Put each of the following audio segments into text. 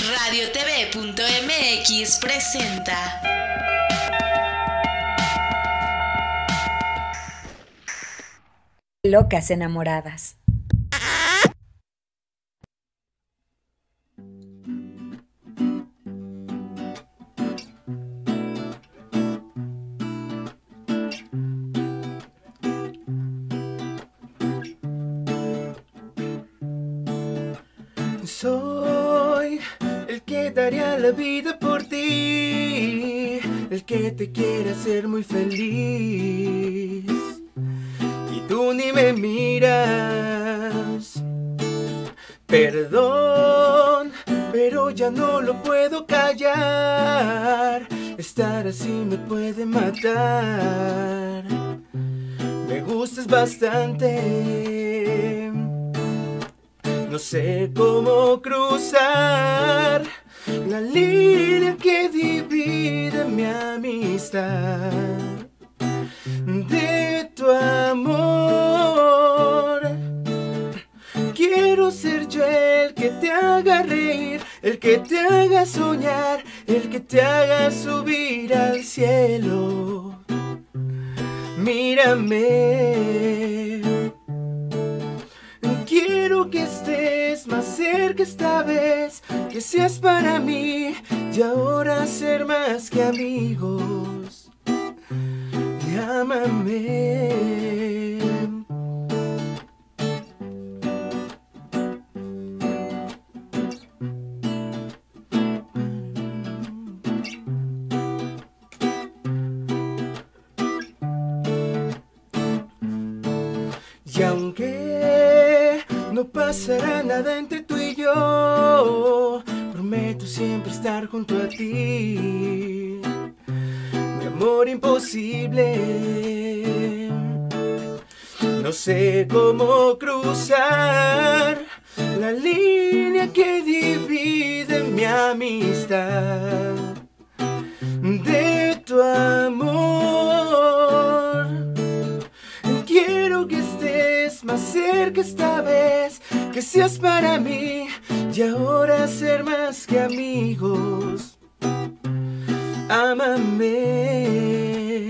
RadioTV.mx presenta Locas enamoradas. Soy el que daría la vida por ti, el que te quiere hacer muy feliz. Y tú ni me miras. Perdón, pero ya no lo puedo callar. Estar así me puede matar. Me gustas bastante. No sé cómo cruzar la línea que divide mi amistad de tu amor. Quiero ser yo el que te haga reír, el que te haga soñar, el que te haga subir al cielo. Mírame. Quiero que estés más cerca esta vez, que seas para mí y ahora ser más que amigos. Llámame. Y aunque no pasará nada entre tú y yo, prometo siempre estar junto a ti. Mi amor imposible. No sé cómo cruzar la línea que divide mi amistad de tu amor. Quiero que estés más cerca esta vez, que seas para mí y ahora ser más que amigos. Ámame.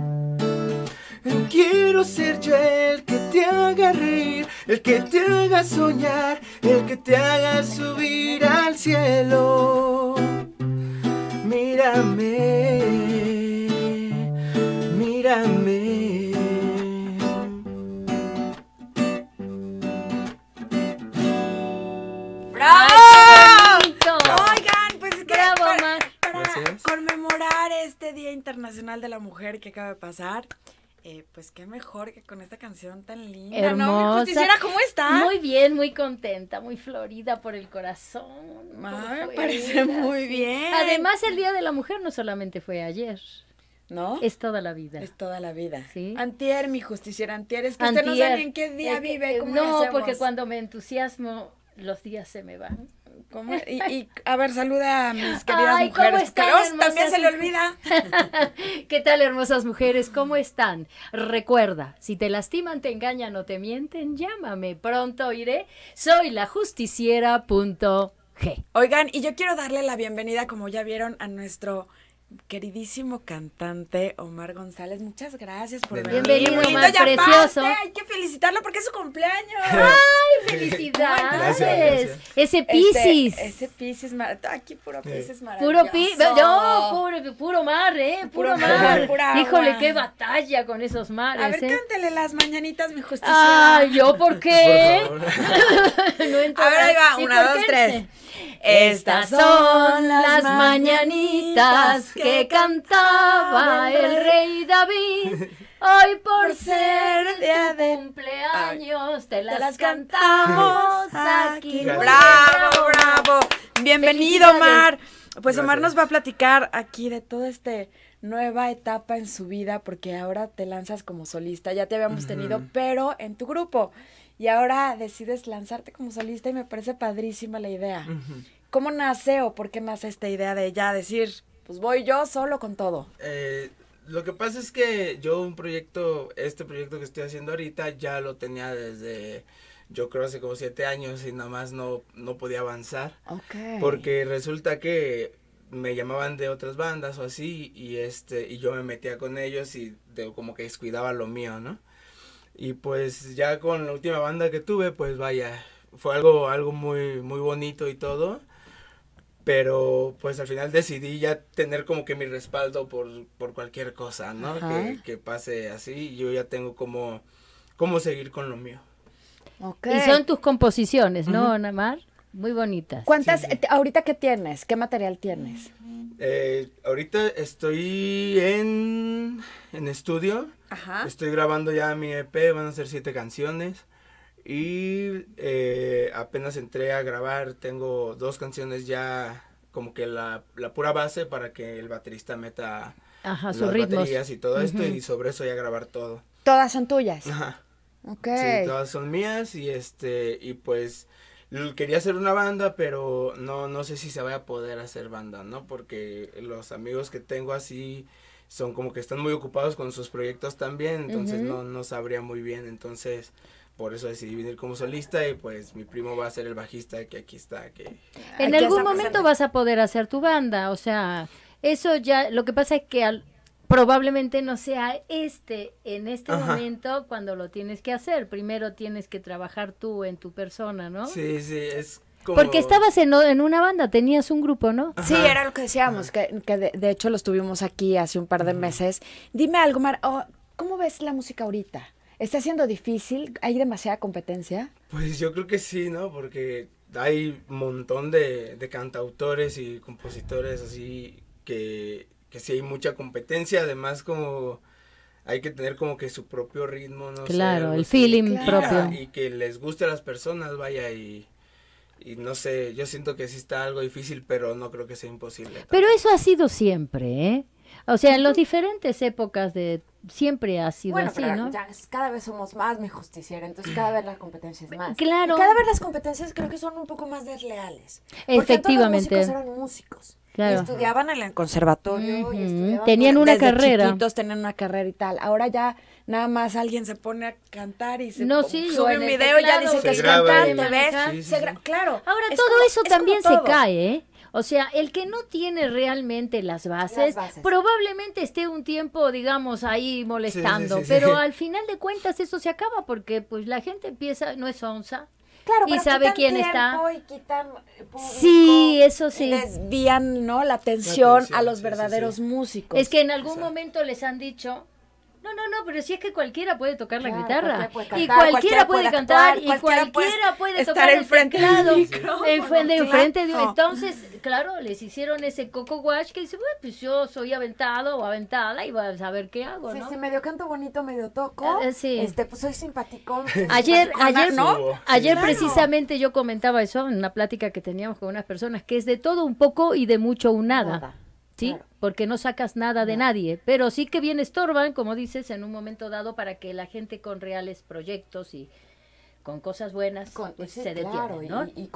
Quiero ser yo el que te haga reír, el que te haga soñar, el que te haga subir al cielo. Mírame, mírame. Conmemorar este Día Internacional de la Mujer que acaba de pasar, pues qué mejor que con esta canción tan linda. Hermosa. ¿No? Mi justiciera, ¿cómo está? Muy bien, muy contenta, muy florida por el corazón. Me parece muy bien. Además, el Día de la Mujer no solamente fue ayer. ¿No? Es toda la vida. Es toda la vida. ¿Sí? Antier, mi justiciera, antier. Es que usted no sabe en qué día vive, ¿cómo le No, hacemos? porque cuando me entusiasmo, los días se me van. ¿Cómo? Y a ver, saluda a mis queridas Ay, mujeres, ¿cómo están, que luego hermosas? también se le olvida. ¿Qué tal, hermosas mujeres? ¿Cómo están? Recuerda, si te lastiman, te engañan o te mienten, llámame. Pronto iré. Soy la justiciera.g. Oigan, y yo quiero darle la bienvenida, como ya vieron, a nuestro queridísimo cantante Omar González. Muchas gracias por venir. Bienvenido, Muy lindo, Omar, y aparte, precioso. hay que felicitarlo porque es su cumpleaños. ¡Ay, felicidades! Gracias. Ese Piscis. Ese Piscis, aquí puro Piscis Puro maravilloso. puro mar, puro Puro mar. mar, pura agua. Híjole, qué batalla con esos mares, A ver, cántele las mañanitas, mi justiciera. Ay, ¿yo por qué? Por favor. No entiendo. A ver, ahí va, ¿Y 1, por 2, qué? 3. Estas son las mañanitas que cantaba el rey David. Hoy por ser día de cumpleaños te las cantamos aquí. Bravo, bravo. Bienvenido, Omar. Pues Omar Gracias. nos va a platicar aquí de toda esta nueva etapa en su vida, porque ahora te lanzas como solista. Ya te habíamos tenido, pero en tu grupo. Y ahora decides lanzarte como solista y me parece padrísima la idea. ¿Cómo nace o por qué nace esta idea de ya decir, pues voy yo solo con todo? Lo que pasa es que yo este proyecto que estoy haciendo ahorita ya lo tenía desde yo creo hace como 7 años y nada más no podía avanzar. Ok. Porque resulta que me llamaban de otras bandas o así y yo me metía con ellos y como que descuidaba lo mío, ¿no? Y pues ya con la última banda que tuve, pues vaya, fue algo muy, muy bonito y todo. Pero pues al final decidí ya tener como que mi respaldo por cualquier cosa, ¿no? Que pase así, yo ya tengo como seguir con lo mío. Okay. Y son tus composiciones, ¿no, Ana Mar? Muy bonitas. ¿Cuántas, Sí. ahorita qué tienes? ¿Qué material tienes? Ahorita estoy en estudio, Ajá. estoy grabando ya mi EP, van a ser 7 canciones. Y apenas entré a grabar, tengo 2 canciones ya como que la pura base para que el baterista meta Ajá, sus las ritmos. baterías y todo esto Ujú. y sobre eso ya grabar todo. ¿Todas son tuyas? Ajá. Ok. Sí, todas son mías y pues quería hacer una banda, pero no sé si se vaya a poder hacer banda, ¿no? Porque los amigos que tengo así son como que están muy ocupados con sus proyectos también, entonces no sabría muy bien, entonces por eso decidí venir como solista y pues mi primo va a ser el bajista que aquí está. En Aquí algún está momento presente. vas a poder hacer tu banda, o sea, eso ya, lo que pasa es que probablemente no sea en este Ajá. momento cuando lo tienes que hacer. Primero tienes que trabajar tú en tu persona, ¿no? Sí, es como... Porque estabas en una banda, tenías un grupo, ¿no? Sí, Ajá. era lo que decíamos, que de hecho los tuvimos aquí hace un par de meses. Dime algo, Mar, ¿cómo ves la música ahorita? ¿Está siendo difícil? ¿Hay demasiada competencia? Pues yo creo que sí, ¿no? Porque hay un montón de cantautores y compositores así que sí hay mucha competencia, además como hay que tener como que su propio ritmo, no sé, Claro, algo el así. feeling Claro. propio. Y que les guste a las personas, vaya, y no sé, yo siento que sí está algo difícil, pero no creo que sea imposible. Pero eso ha sido siempre, ¿eh? O sea, en las diferentes épocas siempre ha sido así, ¿no? cada vez somos más, mi justiciera, entonces cada vez la competencia es más. Claro. Y cada vez las competencias creo que son un poco más desleales. Efectivamente. Porque todos los músicos eran músicos. Claro. Y estudiaban en el conservatorio. Ujú. Y estudiaban Tenían una desde carrera. chiquitos tenían una carrera y tal. Ahora ya nada más alguien se pone a cantar y se No, sí, o sube en un el video y ya teclado, dice que se es graba cantante, y- ¿ves? Sí, sí, Se sí. claro. Ahora es todo como- eso es como también se todo. cae, ¿eh? O sea, el que no tiene realmente las bases, probablemente esté un tiempo, digamos, ahí molestando, Sí, sí, sí, pero sí. al final de cuentas eso se acaba porque pues la gente empieza, no es onza, Claro, y pero sabe quitan quién está. tiempo y quitan público, Sí, eso sí. y desvían, ¿no? La atención atención, a los sí, verdaderos sí, sí. músicos. Es que en algún Exacto. momento les han dicho, no, pero si es que cualquiera puede tocar la Claro, guitarra, cualquiera puede y cantar, cualquiera puede actuar, cantar, y cualquiera cualquiera puede estar tocar el enfrente del teclado, micrófono, enfrente de claro. entonces, claro, les hicieron ese coco wash que dice, bueno, pues yo soy aventado o aventada y vas a ver qué hago, Sí, ¿no? sí, medio canto bonito, medio toco. Sí. Pues soy simpaticón. Ayer, ¿no? ayer Claro. precisamente yo comentaba eso en una plática que teníamos con unas personas, que es de todo un poco y de mucho un nada. ¿Sí? Claro. Porque no sacas nada de nadie, pero sí que bien estorban, como dices, en un momento dado para que la gente con reales proyectos y con cosas buenas pues, Sí, se claro, detienen, ¿no? y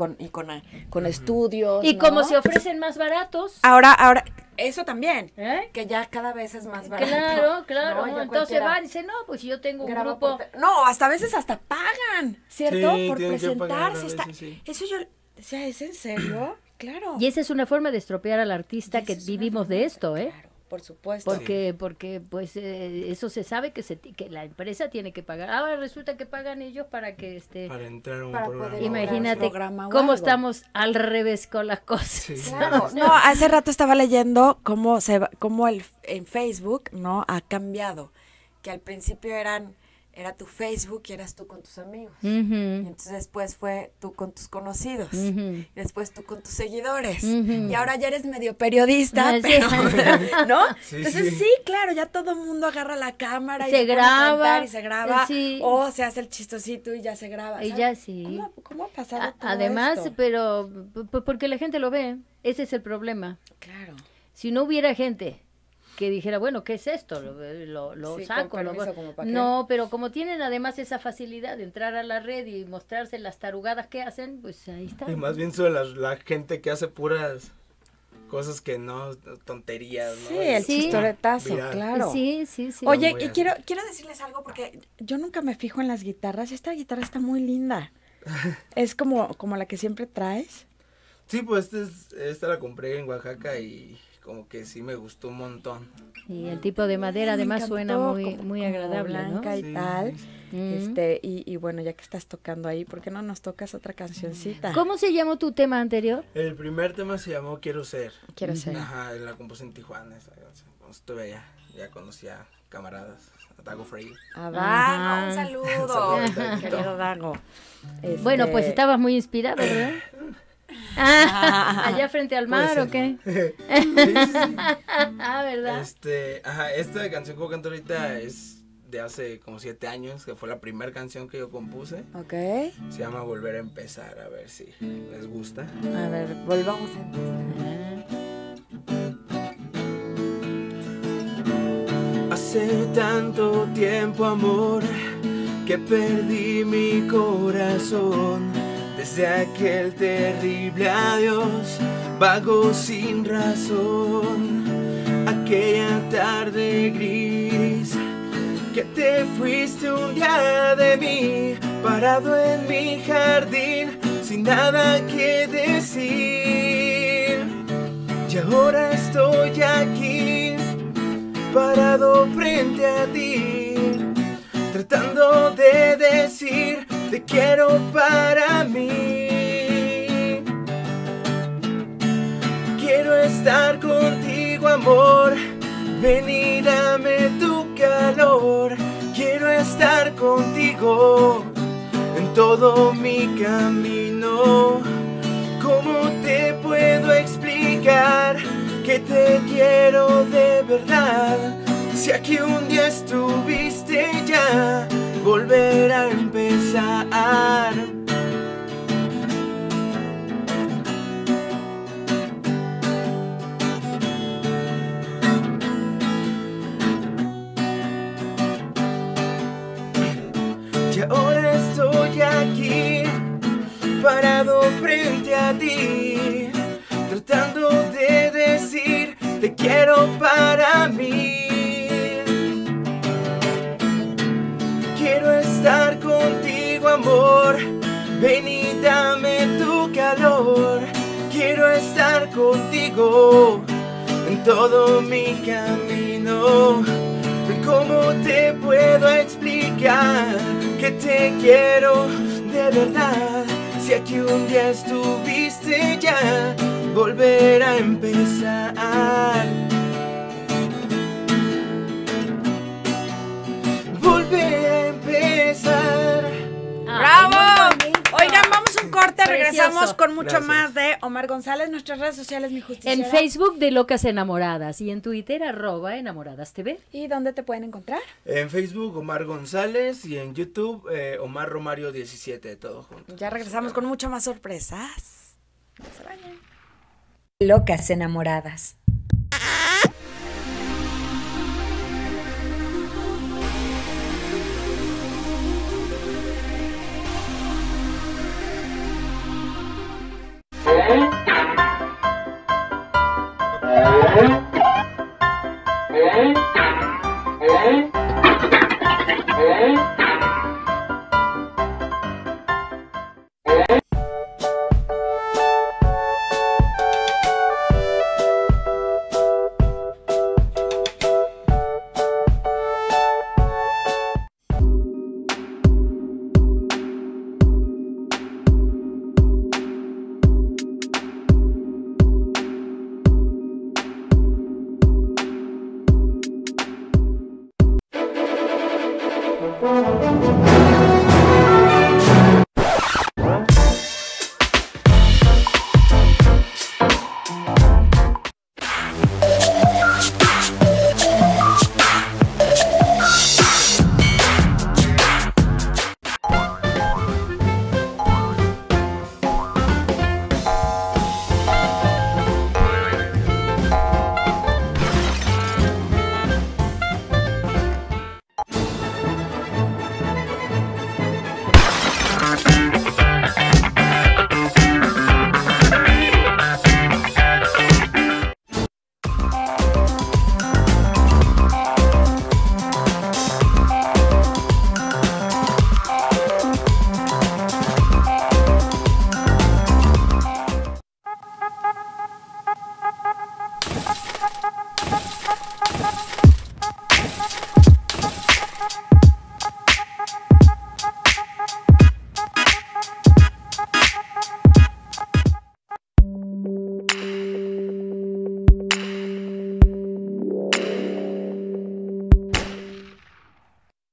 con estudios. Y ¿no? como se ofrecen más baratos, Ahora, eso también. ¿eh? Que ya cada vez es más barato. Claro, ¿no? Ya entonces cualquiera van y dicen, no, pues yo tengo un graba grupo. No, hasta a veces hasta pagan, ¿cierto? Sí, por tienen que pagar a presentarse. veces, sí. Eso yo, o sea, ¿es en serio? Claro. Y esa es una forma de estropear al artista Y que esa es una vivimos forma de esto, ¿eh? Claro, por supuesto. Porque pues eso se sabe que la empresa tiene que pagar. Ahora resulta que pagan ellos para que Para entrar a un Para programa. poder imagínate programa o cómo algo. estamos al revés con las cosas. Sí, sí, Claro, sí. no, hace rato estaba leyendo cómo en Facebook, ¿no? Ha cambiado. Que al principio era tu Facebook y eras tú con tus amigos. Y Ujú, entonces después fue tú con tus conocidos. ujú. Y después tú con tus seguidores. Ujú. Y ahora ya eres medio periodista, Ah, sí. pero, ¿no? Sí, Entonces sí. sí, claro, ya todo el mundo agarra la cámara y Se se pone a graba, cantar y se graba. sí. O se hace el chistosito y ya se graba. Y ¿sabes? ya sí. ¿Cómo ha pasado todo Además, esto? pero porque la gente lo ve, ese es el problema. Claro. Si no hubiera gente que dijera, bueno, ¿qué es esto? Lo Sí, saco. con permiso, ¿como para qué? No, pero como tienen además esa facilidad de entrar a la red y mostrarse las tarugadas que hacen, pues ahí está. Y más bien sobre la gente que hace puras cosas que no, tonterías, ¿no? Sí, el Sí. chistoretazo, Viral. claro. Sí, sí, sí. Oye, Muy y así. quiero decirles algo porque yo nunca me fijo en las guitarras y esta guitarra está muy linda. ¿Es como la que siempre traes? Sí, pues esta la compré en Oaxaca y como que sí me gustó un montón. Y el tipo de madera Me además encantó, suena muy como agradable, blanca ¿no? y Sí, tal. sí, sí. Y bueno, ya que estás tocando ahí, ¿por qué no nos tocas otra cancioncita? ¿Cómo se llamó tu tema anterior? El primer tema se llamó Quiero Ser. Quiero ser. Ajá, la compuse en Tijuana esa canción. Cuando estuve allá, ya conocía camaradas, a Dago Freire. A Dago, Ajá. un saludo. Saludos, Querido Dago. Bueno, pues estabas muy inspirado, ¿verdad? Ah, allá frente al mar, Puede ¿o qué? ser. Sí, sí, sí. Ah, ¿verdad? Ajá, esta canción que canto ahorita es de hace como 7 años, que fue la primera canción que yo compuse. Ok. Se llama Volver a Empezar, a ver si les gusta. A ver, volvamos a empezar. Hace tanto tiempo, amor, que perdí mi corazón. Desde aquel terrible adiós, vago sin razón. Aquella tarde gris, que te fuiste un día de mí, parado en mi jardín, sin nada que decir. Y ahora estoy aquí, parado frente a ti, tratando de decir te quiero para mí. Quiero estar contigo, amor, ven y dame tu calor. Quiero estar contigo en todo mi camino. ¿Cómo te puedo explicar que te quiero de verdad? Si aquí un día estuviste ya, volver a empezar. Y ahora estoy aquí, parado frente a ti, tratando de decir te quiero para mí. Quiero estar contigo, amor, ven y dame tu calor. Quiero estar contigo en todo mi camino. ¿Cómo te puedo explicar que te quiero de verdad? Si aquí un día estuviste ya, volver a empezar. Volver a empezar. ¡Bravo! Muy bonito. Oigan, vamos a un corte, Precioso. regresamos con mucho Gracias. más de Omar González, nuestras redes sociales, mi justicia. En Facebook de Locas Enamoradas y en Twitter @Enamoradas TV. ¿Y dónde te pueden encontrar? En Facebook Omar González y en YouTube Omar Romario 17, todo junto. Ya regresamos con mucho más sorpresas. No se vayan. Locas enamoradas.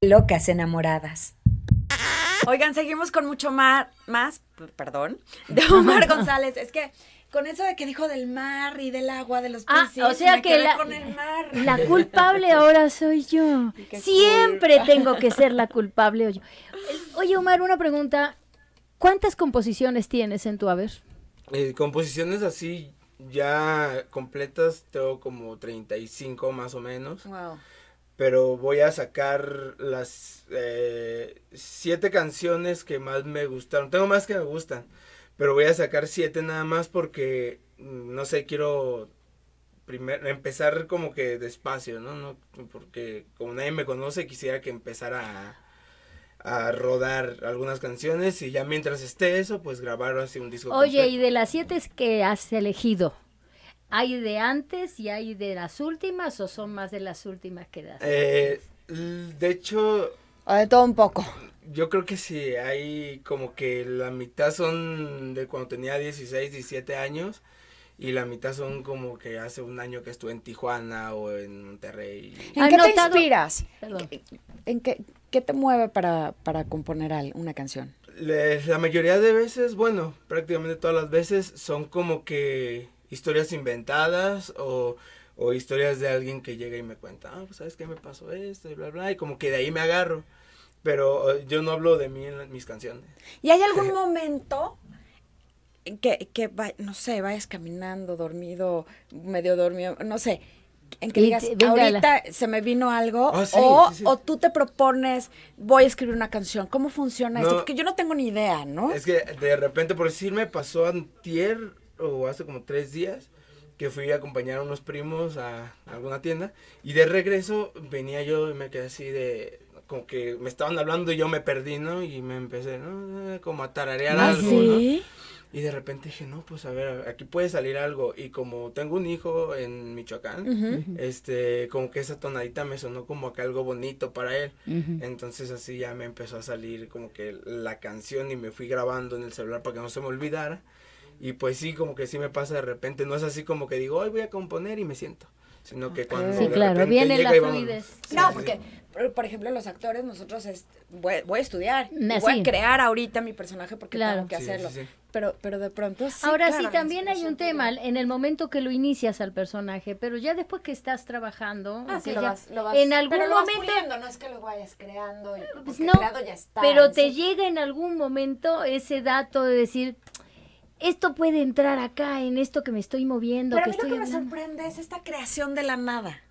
Locas enamoradas. Oigan, seguimos con mucho más, de Omar González. Es que con eso de que dijo del mar y del agua, de los peces, o sea me que quedé con el mar. la culpable ahora soy yo. Qué Siempre tengo que ser la culpable. Oye, Omar, una pregunta. ¿Cuántas composiciones tienes en tu haber? Composiciones así ya completas tengo como 35 más o menos. Wow. Pero voy a sacar las 7 canciones que más me gustaron. Tengo más que me gustan, pero voy a sacar 7 nada más porque, no sé, quiero empezar como que despacio, ¿no? Porque como nadie me conoce, quisiera que empezara a rodar algunas canciones y ya mientras esté eso, pues grabar así un disco Oye, completo. y de las 7 que has elegido, ¿hay de antes y hay de las últimas o son más de las últimas que das? De hecho, O de todo un poco. yo creo que sí, hay como que la mitad son de cuando tenía 16, 17 años y la mitad son como que hace un año que estuve en Tijuana o en Monterrey. ¿En qué te Anotado. inspiras? Perdón. ¿En qué te mueve para componer una canción? La mayoría de veces, bueno, prácticamente todas las veces son como que historias inventadas o historias de alguien que llega y me cuenta, pues sabes qué me pasó esto y bla bla, y como que de ahí me agarro, pero yo no hablo de mí en mis canciones. ¿Y hay algún momento no sé, vayas caminando, dormido, medio dormido, no sé, en que Y digas, venga ahorita se me vino algo, Ah, sí, sí. o tú te propones, voy a escribir una canción, ¿cómo funciona esto? No. Porque yo no tengo ni idea, ¿no? Es que de repente, por decir, me pasó antier o hace como 3 días que fui a acompañar a unos primos a alguna tienda y de regreso venía yo y me quedé así de, como que me estaban hablando y yo me perdí, ¿no? Y me empecé, ¿no? Como a tararear ¿Ah, algo, sí? ¿no? Y de repente dije, no, pues a ver, aquí puede salir algo. Y como tengo un hijo en Michoacán, como que esa tonadita me sonó como que algo bonito para él. Entonces así ya me empezó a salir como que la canción y me fui grabando en el celular para que no se me olvidara. Y pues sí, como que sí me pasa de repente, no es así como que digo, hoy voy a componer y me siento. Sino que cuando Sí, de claro, repente viene llega la y vámonos. fluidez. Sí, No, sí, porque, por ejemplo, los actores, nosotros voy a estudiar, y Sí. voy a crear ahorita mi personaje porque Claro. tengo que Sí, hacerlo. sí, sí. Pero de pronto sí. Ahora claro, sí, la también hay un inspiración tema llega. en el momento que lo inicias al personaje, pero ya después que estás trabajando, Ah, o sí, sea, ya lo vas, en algún pero lo vas momento, puliendo, no es que lo vayas creando, pues porque no, creado ya está. pero te eso- llega en algún momento ese dato de decir, esto puede entrar acá en esto que me estoy moviendo, Pero a que mí lo estoy que me hablando. sorprende es esta creación de la nada.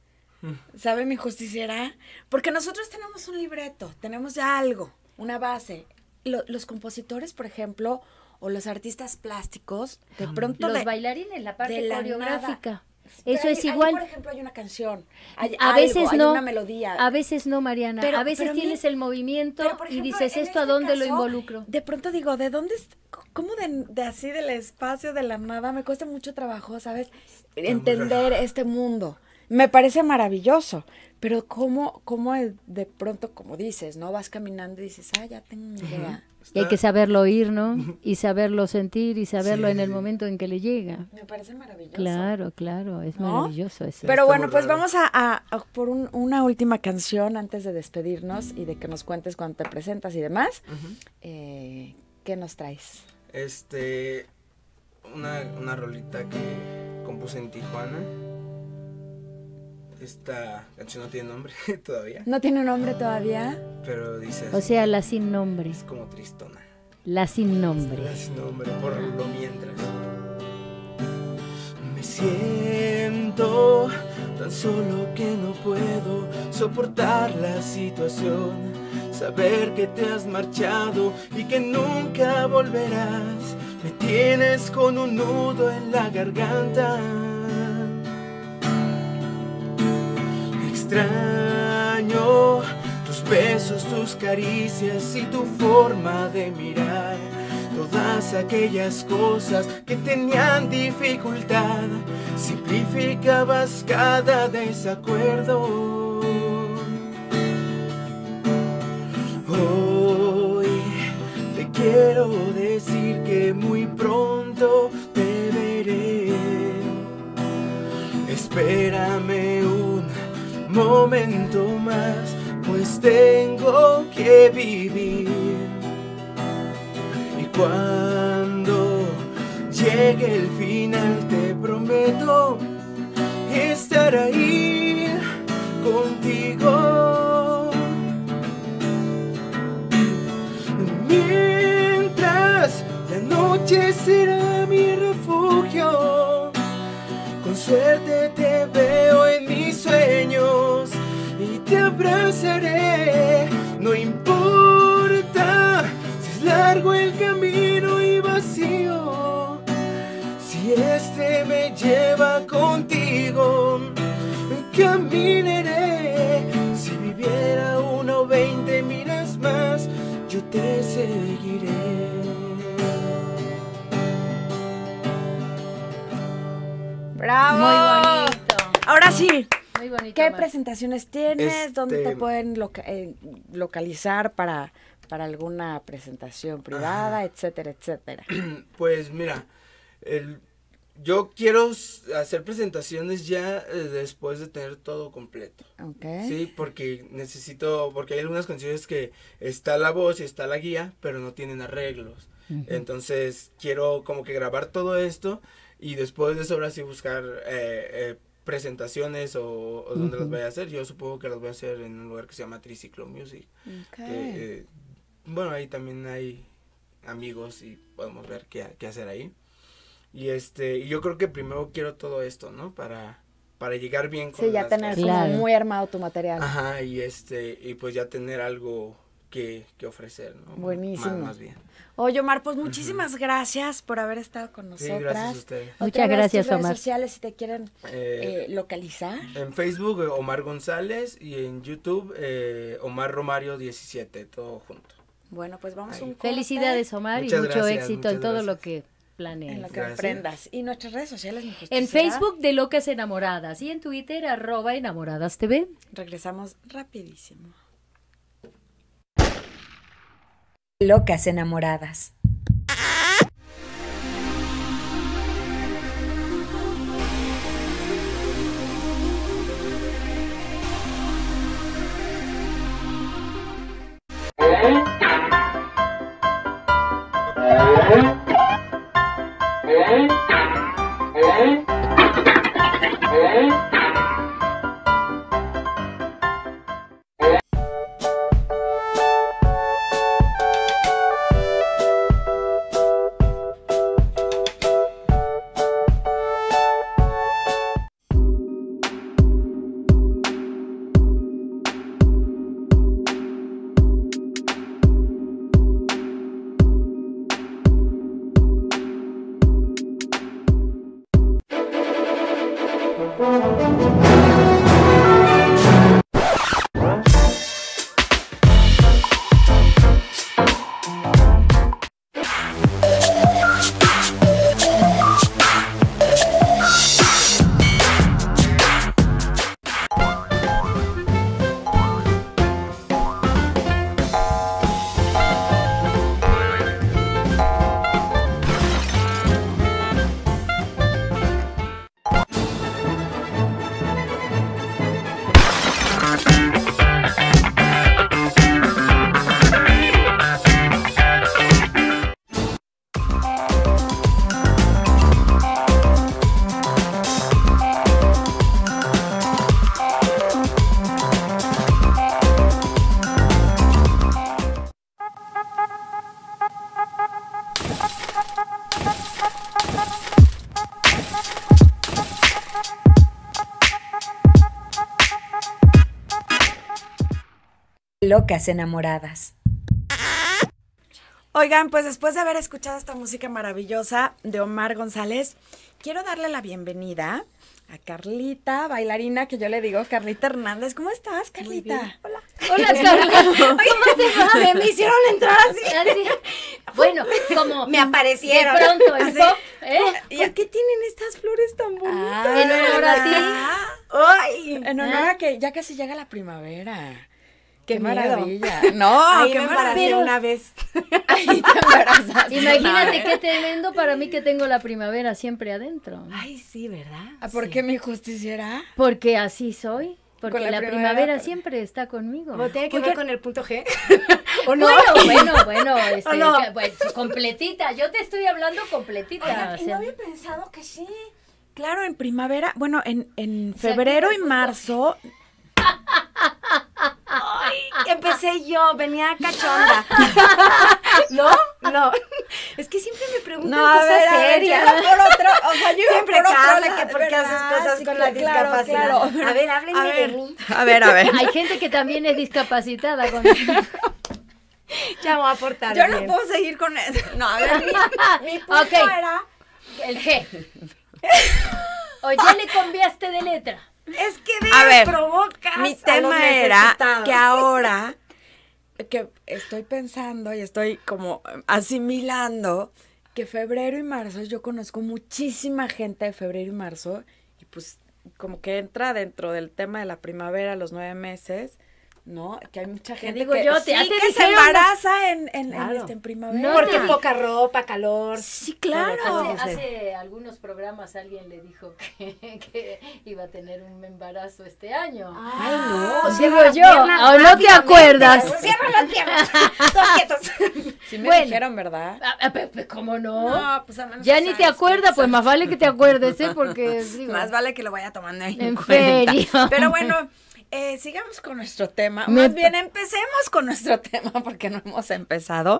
¿Sabe mi justiciera? Porque nosotros tenemos un libreto, tenemos ya algo, una base. Los compositores, por ejemplo, o los artistas plásticos, de pronto Los de, bailarines, la parte de la coreográfica. nada. Pero Eso es ahí, igual. por ejemplo, hay una canción, hay A algo, veces hay no, una melodía. a veces no, Mariana. Pero- a veces pero a mí- tienes el movimiento Pero, por y ejemplo, dices, en ¿esto a este dónde lo caso, involucro? De pronto digo, ¿de dónde, cómo de así del espacio, de la nada? Me cuesta mucho trabajo, ¿sabes? Entender este mundo. Me parece maravilloso, pero cómo de pronto, como dices, ¿no? Vas caminando y dices, ya tengo una idea. Y hay que saberlo oír, ¿no? Y saberlo sentir y saberlo Sí, en el sí. momento en que le llega. Me parece maravilloso. Claro, claro, es ¿No? maravilloso eso. Pero Está bueno, muy pues raro. vamos a por una última canción antes de despedirnos y de que nos cuentes cuando te presentas y demás. ¿Qué nos traes? Una rolita que compuse en Tijuana. Esta canción no tiene nombre todavía, ¿No tiene nombre todavía? pero dice O así, sea, la sin nombre. es como tristona. La sin nombre. Sin nombre, por lo mientras. Me siento tan solo que no puedo soportar la situación. Saber que te has marchado y que nunca volverás. Me tienes con un nudo en la garganta. Extraño tus besos, tus caricias y tu forma de mirar. Todas aquellas cosas que tenían dificultad, simplificabas cada desacuerdo. Hoy te quiero decir que muy pronto te veré. Espérame un momento más, pues te Cuando llegue el final te prometo estar ahí contigo. Mientras la noche será mi refugio, con suerte te veo en mis sueños y te abrazaré. No importa si es largo el camino y vacío, si este me lleva contigo, caminaré. Si viviera 1 o 20 millas más, yo te seguiré. ¡Bravo! Muy bonito. Ahora sí, Muy bonito. ¿qué Mar. presentaciones tienes? ¿Dónde te pueden localizar para alguna presentación privada, etcétera, etcétera? Pues mira, yo quiero hacer presentaciones ya después de tener todo completo. Ok. Sí, porque porque hay algunas canciones que está la voz y está la guía, pero no tienen arreglos. Entonces quiero como que grabar todo esto y después de eso ahora sí buscar presentaciones o donde las voy a hacer. Yo supongo que las voy a hacer en un lugar que se llama Triciclo Music. Okay. Bueno, ahí también hay amigos y podemos ver qué hacer ahí. Y y yo creo que primero quiero todo esto, ¿no? Para llegar bien con Sí, ya las tener cosas. como muy armado tu material. Ajá, y y pues ya tener algo que ofrecer, ¿no? Buenísimo. Más bien. Oye, Omar, pues muchísimas gracias por haber estado con nosotras. Sí, gracias a ustedes. Otra Muchas vez, gracias, tus redes Omar. sociales, si te quieren localizar. En Facebook, Omar González, y en YouTube, Omar Romario 17, todo junto. Bueno, pues vamos a un corte Felicidades, Omar, Muchas y mucho gracias, éxito en muchas todo gracias. lo que planees. en lo que Gracias. aprendas. Y nuestras redes sociales, mi justicia. En Facebook de Locas Enamoradas y en Twitter @Enamoradas TV. Regresamos rapidísimo. Locas enamoradas. Locas enamoradas. Oigan, pues después de haber escuchado esta música maravillosa de Omar González, quiero darle la bienvenida a Carlita, bailarina, que yo le digo Carlita Hernández. ¿Cómo estás, Carlita? Hola, Carla. ¿Cómo te va? Me hicieron entrar así. Bueno, como Me aparecieron. de pronto en Así. pop, ¿Por qué tienen estas flores tan bonitas? En honor a ti. Ay, en honor a que ya casi llega la primavera. Qué miedo. maravilla. No, Ahí qué me embaracé maravilla. una vez. Ahí te embarazaste. Imagínate qué tremendo para mí que tengo la primavera siempre adentro. Ay, sí, ¿verdad? ¿Por qué mi justiciera? Porque así soy. Porque Con la la primavera, primavera pero- siempre está conmigo. ¿O tiene que Oigan. ver con el punto G? ¿O no? Bueno, no? Pues, completita, yo te estoy hablando completita. Oigan, o y no sea, había pensado que sí. Claro, en primavera, bueno, en febrero y marzo. Ay, empecé yo, venía cachonda. ¿No? No. Es que siempre me preguntan cosas serias. yo iba por otro, o sea, yo iba Siempre por otro Carla, lado, que por qué haces ¿verdad? cosas Sí, con la claro, discapacidad. claro. A ver, háblenme A de ver, mí. a ver. hay gente que también es discapacitada. Ya me voy a portar Yo bien. no puedo seguir con eso. No, a ver, mi punto Ok. era. El G. O ya le cambiaste de letra. Es que A ver, provocas mi a los tema era necesitados. que ahora que estoy pensando y estoy como asimilando que febrero y marzo, yo conozco muchísima gente de febrero y marzo y pues como que entra dentro del tema de la primavera, los 9 meses, ¿no? Que hay mucha gente digo que, yo, sí, ya te que se dijeron, embaraza en Claro. primavera. No, Porque no. poca ropa, calor. Sí, claro. Hace algunos programas alguien le dijo que iba a tener un embarazo este año. Ay, no. Digo cierra las yo, piernas ¿o no te rápidamente. acuerdas? Cierra las piernas. Todos quietos. Sí me Bueno. dijeron, ¿verdad? ¿Cómo no? No, pues a menos Ya que ni te sabes, acuerdas, pues más vale que te acuerdes, ¿eh? Porque digo, Más vale que lo vaya tomando en En cuenta. serio. Pero bueno, sigamos con nuestro tema. Me- Más bien, empecemos con nuestro tema porque no hemos empezado.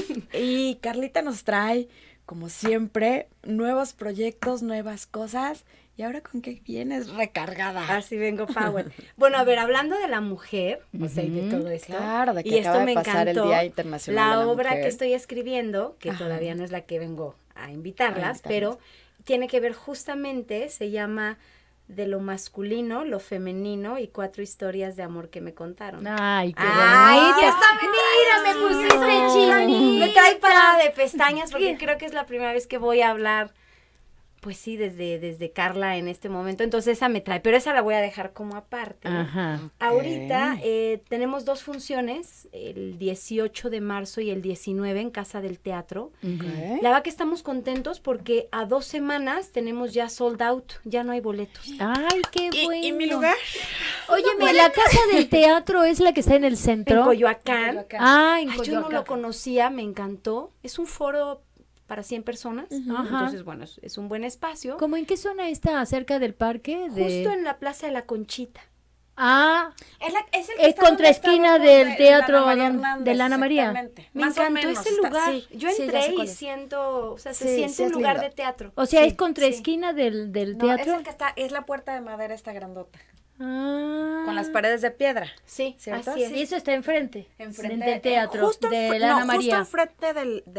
Y Carlita nos trae, como siempre, nuevos proyectos, nuevas cosas. ¿Y ahora con qué vienes recargada? Así vengo, Power. Bueno, a ver, hablando de la mujer, o sea, y de todo esto. Claro, de que y esto acaba de me pasar el encantó, Día Internacional la de la obra Mujer. que estoy escribiendo, que Ajá. todavía no es la que vengo a invitarlas, A pero tiene que ver justamente, se llama De lo masculino, lo femenino y 4 historias de amor que me contaron. Ay, qué Ay, bonito. ya está, mira, me pusiste chinita. Me trae parada de pestañas porque creo que es la primera vez que voy a hablar, pues sí, desde Carla en este momento. Entonces esa me trae, pero esa la voy a dejar como aparte. Ajá. Ahorita tenemos 2 funciones, el 18 de marzo y el 19 en Casa del Teatro. Ok. La verdad que estamos contentos porque a 2 semanas tenemos ya sold out, ya no hay boletos. Ay, qué bueno. ¿Y mi lugar? Óyeme, la casa del teatro es la que está en el centro. En Coyoacán. Ah, en Ay, yo no Coyoacán. lo conocía, me encantó. Es un foro para 100 personas. Ajá. Entonces, bueno, es un buen espacio. ¿Cómo en qué zona está? ¿Cerca del parque? Justo en la Plaza de la Conchita. Ah, Es el Es está contra donde esquina estábamos del de teatro Ana María don- Hernández, de la Ana María. exactamente. Me Más o encantó menos ese está- lugar. sí, Yo sí, ya entré sé y cuál es. siento, o sea, se Sí, siente sí un es lugar lindo. de teatro. o sea, Sí, es contra sí. esquina del No, es teatro. el que está, es la puerta de madera esta grandota, Ah. con las paredes de piedra. Sí, ¿Cierto? así es. Y eso está enfrente, Enfrente del teatro, justo de la Ana justo María. enfrente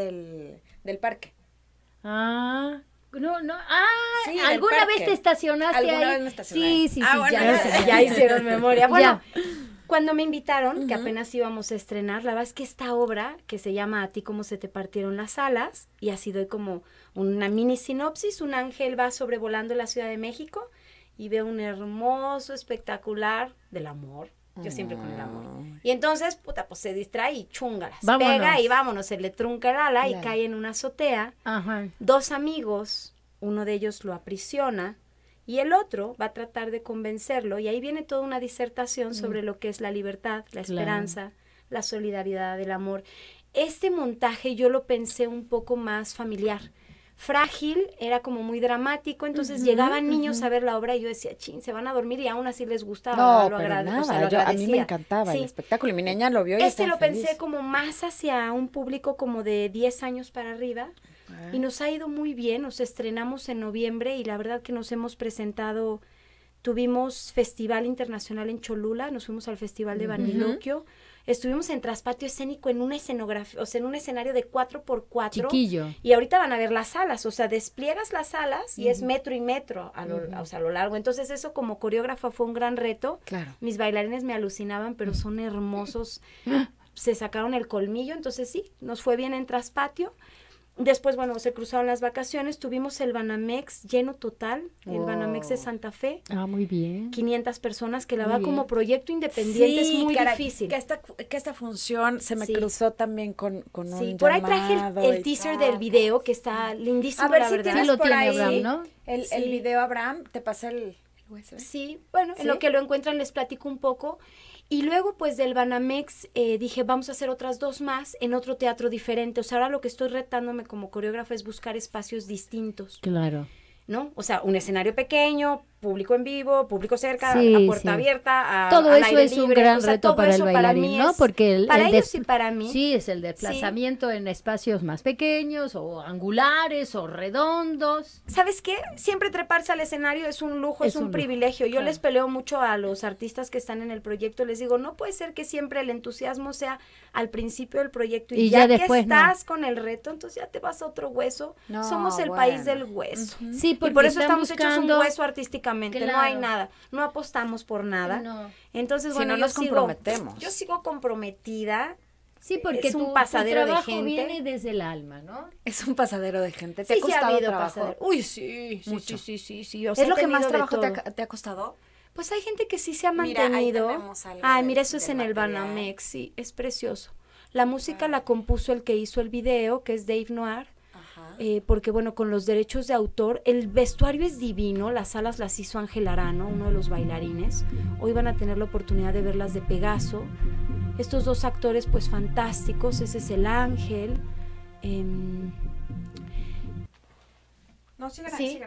del parque. Ah, no, no, Sí, del ¿alguna parque. vez te estacionaste ¿Alguna ahí? vez me estacioné Sí, ahí? sí, Ah, sí, bueno, ya, ya- Ya hicieron memoria. Bueno, Ya. cuando me invitaron, que apenas íbamos a estrenar, la verdad es que esta obra, que se llama A ti cómo se te partieron las alas, y así doy como una mini sinopsis, un ángel va sobrevolando la Ciudad de México y ve un hermoso espectacular del amor. Yo siempre con el amor. Y entonces, puta, pues se distrae y chúngalas. Vámonos. Pega y vámonos, se le trunca el ala y Claro. cae en una azotea. Ajá. 2 amigos, uno de ellos lo aprisiona y el otro va a tratar de convencerlo y ahí viene toda una disertación sobre lo que es la libertad, la Claro. esperanza, la solidaridad, el amor. Este montaje yo lo pensé un poco más familiar. Frágil era como muy dramático, entonces llegaban niños a ver la obra y yo decía, chin, se van a dormir y aún así les gustaba. No, lo pero agrade- o sea, nada, lo a mí me agradecía. encantaba el Sí. espectáculo y mi niña lo vio y Este estaba lo pensé feliz. como más hacia un público como de 10 años para arriba y nos ha ido muy bien, nos estrenamos en noviembre y la verdad que nos hemos presentado, tuvimos Festival Internacional en Cholula, nos fuimos al Festival de Baniloquio, estuvimos en Traspatio Escénico en una escenografía, o sea, en un escenario de 4x4. Chiquillo. Y ahorita van a ver las salas, o sea, despliegas las salas y es metro y metro o sea, a lo largo. Entonces eso como coreógrafa fue un gran reto. Claro. Mis bailarines me alucinaban, pero son hermosos. Se sacaron el colmillo, entonces sí, nos fue bien en Traspatio. Después, bueno, se cruzaron las vacaciones, tuvimos el Banamex lleno total, el Banamex de Santa Fe, Ah, muy bien. 500 personas, que la Muy va como bien. proyecto independiente, es muy caray, difícil. Que esta función se me Sí. cruzó también con Sí, un por ahí traje llamado el y teaser tal. del video, que está lindísimo, A ver la si verdad. Sí tienes lo por tiene ahí Abraham, ¿no? el Sí. video, Abraham, te pasé el USB. Sí, bueno, ¿Sí? en lo que lo encuentran les platico un poco. Y luego, pues, del Banamex, dije, vamos a hacer otras 2 más en otro teatro diferente. O sea, ahora lo que estoy retándome como coreógrafa es buscar espacios distintos, Claro. ¿no? O sea, un escenario pequeño, público en vivo, público cerca, Sí, a puerta sí. abierta, Todo al eso aire es un libre. gran O sea, reto todo para el eso bailarín, mí ¿no? es- Porque para ellos y para mí. Sí, es el desplazamiento en espacios más pequeños o angulares o redondos. ¿Sabes qué? Siempre treparse al escenario es un lujo, es un lujo, privilegio. Yo claro. les peleo mucho a los artistas que están en el proyecto. Les digo, no puede ser que siempre el entusiasmo sea al principio del proyecto y, Y ya que después, no. estás con el reto, entonces ya te vas a otro hueso. No, Somos el bueno. país del hueso. Sí, Y porque por eso están estamos hechos un buscando- hueso artísticamente. No hay Claro. nada. No apostamos por nada. No. Entonces, Si bueno, no yo nos sigo- comprometemos. Yo sigo comprometida. Sí, porque Es un tu pasadero de trabajo gente. viene desde el alma, ¿no? Es un pasadero de gente. ¿Te ha Sí, sí ha costado habido trabajo? pasadero. Uy, sí, sí, Mucho. sí. O sea, ¿Es lo he que más tenido de trabajo te todo. te ha costado? Pues hay gente que sí se ha Mira, ahí mantenido. tenemos algo Ay, del- mira, eso es del en el material. Banamex, sí, es precioso. La música la compuso el que hizo el video, que es Dave Noir, Ajá. porque bueno, con los derechos de autor, el vestuario es divino, las alas las hizo Ángel Arano, uno de los bailarines. Hoy van a tener la oportunidad de verlas de Pegaso. Estos 2 actores, pues fantásticos, ese es el Ángel. No, sigan Sí,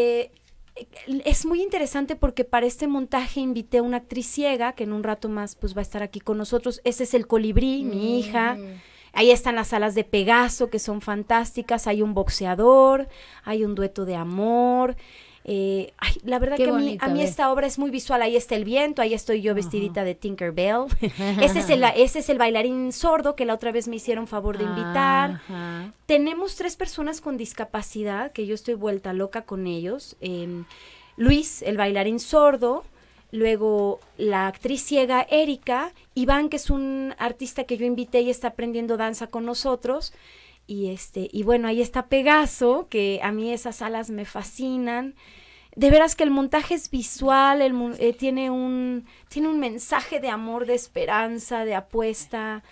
es muy interesante porque para este montaje invité a una actriz ciega que en un rato más pues va a estar aquí con nosotros. Ese es el Colibrí, mi hija. Ahí están las alas de Pegaso que son fantásticas. Hay un boxeador, hay un dueto de amor. Ay, la verdad Qué que bonito, a mí a ver. esta obra es muy visual. Ahí está el viento, ahí estoy yo vestidita de Tinkerbell. Ese es el bailarín sordo que la otra vez me hicieron favor de invitar. Ajá. Tenemos 3 personas con discapacidad, que yo estoy vuelta loca con ellos. Luis, el bailarín sordo, luego la actriz ciega Erika, Iván, que es un artista que yo invité y está aprendiendo danza con nosotros. Y bueno, ahí está Pegaso, que a mí esas alas me fascinan. De veras que el montaje es visual, tiene un mensaje de amor, de esperanza, de apuesta.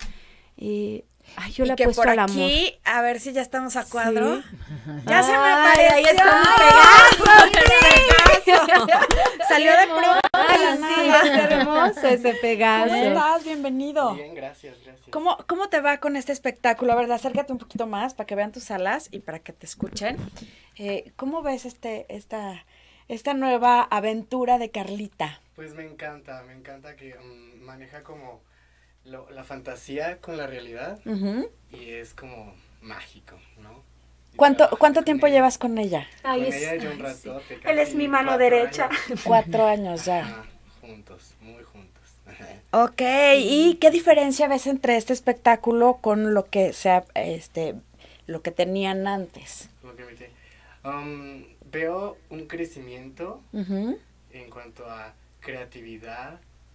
Ay, yo y le que apuesto por al amor. aquí, a ver si ya estamos a cuadro. Sí. Ya se me Ay, apareció. ahí está mi Pegaso, Salió de pronto. Ay, de la sí, nada. es hermoso ese Pegaso. ¿Cómo estás? Bienvenido. Bien, gracias. ¿Cómo te va con este espectáculo? A ver, acércate un poquito más para que vean tus alas y para que te escuchen. ¿Cómo ves esta nueva aventura de Carlita? Pues me encanta que maneja como la fantasía con la realidad Ujú. y es como mágico, ¿no? Y ¿Cuánto trabajar con tiempo ella. llevas con ella? Ay, Con es- ella ya un ay, sí. ratote, Él es casi mi mano 4 derecha. años. 4 años ya. Ajá, juntos, muy juntos. Ok, ¿y qué diferencia ves entre este espectáculo con lo que lo que tenían antes? Lo que metí. Veo un crecimiento Ujú. en cuanto a creatividad,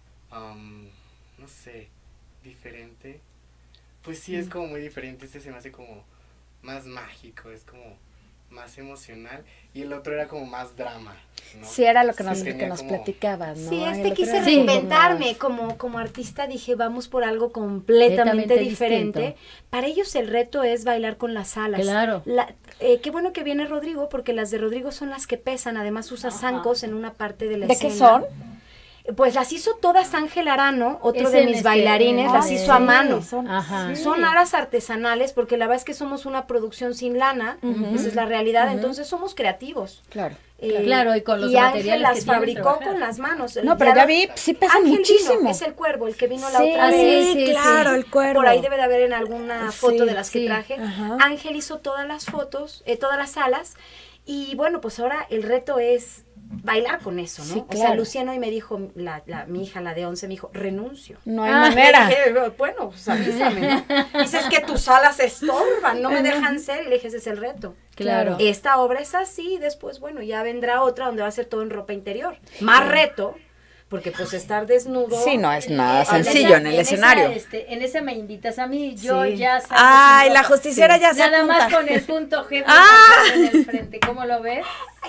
no sé, diferente. Pues sí, es como muy diferente, este se me hace como más mágico, es como más emocional, y el otro era como más drama, ¿no? Sí, era lo que Sí, nos, tenía que nos como- platicabas, ¿no? Sí, El otro quise era reinventarme como artista, dije, vamos por algo completamente Completamente diferente. distinto. Para ellos el reto es bailar con las alas. Claro. Qué bueno que viene Rodrigo, porque las de Rodrigo son las que pesan, además usa zancos en una parte de la ¿De escena. qué son? Pues las hizo todas Ángel Arano, otro Es de en mis este- bailarines, en las el- hizo a mano. Ajá. Son alas artesanales, porque la verdad es que somos una producción sin lana, esa es la realidad, entonces somos creativos. Claro. Claro, y con los Ángel materiales las que tienen fabricó trabajar. con las manos. No, pero ya vi, sí pesan Ángel muchísimo. vino, es el cuervo, el que vino la Sí, otra vez. sí, claro, el cuervo. Por ahí debe de haber en alguna foto Sí, de las que sí. traje. Ajá. Ángel hizo todas las fotos, todas las alas, y bueno, pues ahora el reto es bailar con eso, ¿no? Sí, O sea, claro. Luciano y me dijo, mi hija, la de 11, me dijo, renuncio. No hay manera. Le dije, bueno, pues avísame, ¿no? Dice, es que tus alas estorban, no me dejan ser. Y le dije, ese es el reto. Claro. Esta obra es así, y después, bueno, ya vendrá otra donde va a ser todo en ropa interior. Más reto, porque pues estar desnudo. Sí, no es nada Ahora sencillo ya en el esa, escenario. en esa me invitas a mí, yo Sí. ya salgo Ay, sin la ropa. justiciera ya se Nada más apunta. con el punto G en el frente, ¿cómo lo ves?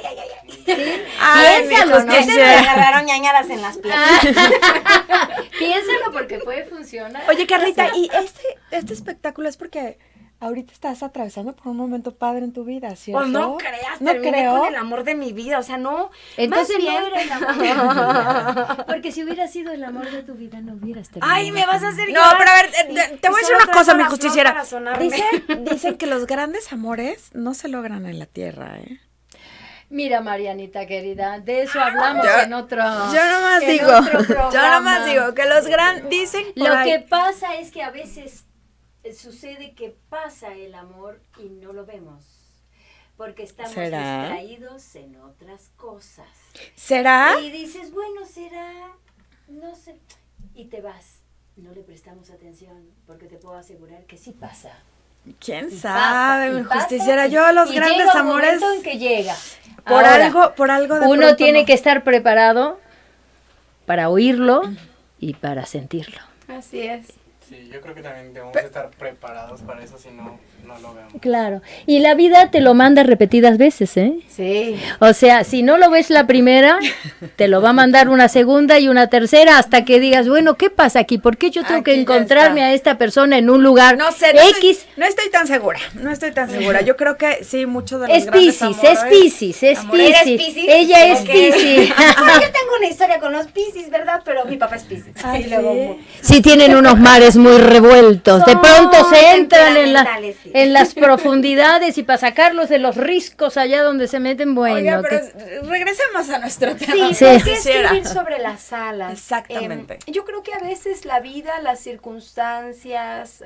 Ay, mi Piénsalo, ¿no? Ustedes me agarraron ñañaras en las piernas. Piénsalo porque puede funcionar. Oye, Carlita, ¿y este espectáculo es porque ahorita estás atravesando por un momento padre en tu vida, ¿cierto? Pues no creas, no terminé creo. con el amor de mi vida, o sea, no. Entonces más bien, no era el amor de tu vida. Porque si hubiera sido el amor de tu vida, no hubieras terminado. ay, me vas a hacer No, llorar. pero a ver, te voy a decir Solo una cosa, traigo mi la flor justiciera. para sonarme. Dicen que los grandes amores no se logran en la tierra, ¿eh? Mira, Marianita querida, de eso hablamos en otro. Yo nomás en digo, otro yo programa. nomás digo que los grandes dicen por Lo ahí. que pasa es que a veces sucede que pasa el amor y no lo vemos. Porque estamos ¿Será? distraídos en otras cosas. ¿Será? Y dices, bueno, será, no sé. Y te vas. No le prestamos atención porque te puedo asegurar que sí pasa. ¿Quién Y sabe, pasa, mi y pasa, justiciera? y- Yo los y grandes llega un amores momento en que llega. por Ahora, algo de uno pronto tiene no. que estar preparado para oírlo y para sentirlo. Así es. Sí, yo creo que también debemos estar preparados para eso, si no, no lo vemos. Claro. Y la vida te lo manda repetidas veces, ¿eh? Sí. O sea, si no lo ves la primera, te lo va a mandar una segunda y una tercera hasta que digas, bueno, ¿qué pasa aquí? ¿Por qué yo tengo que Aquí ya encontrarme está. a esta persona en un lugar No sé, X? no estoy tan segura, Yo creo que sí, muchos de los Es grandes Piscis, amores. es Piscis, es amores. ¿Eres Piscis. Piscis? Ella es Ok. Piscis. Yo tengo una historia con los Piscis, ¿verdad? Pero mi papá es Piscis. Ah, Y luego, ¿sí? Sí, tienen unos mares muy revueltos. De Son pronto se entran temperamentales, sí. en las profundidades y para sacarlos de los riscos allá donde se meten, bueno. Oiga, pero que- regresemos a nuestro tema. Sí, Sí. ¿por qué Quisiera. escribir sobre las alas? Exactamente. Yo creo que a veces la vida, las circunstancias,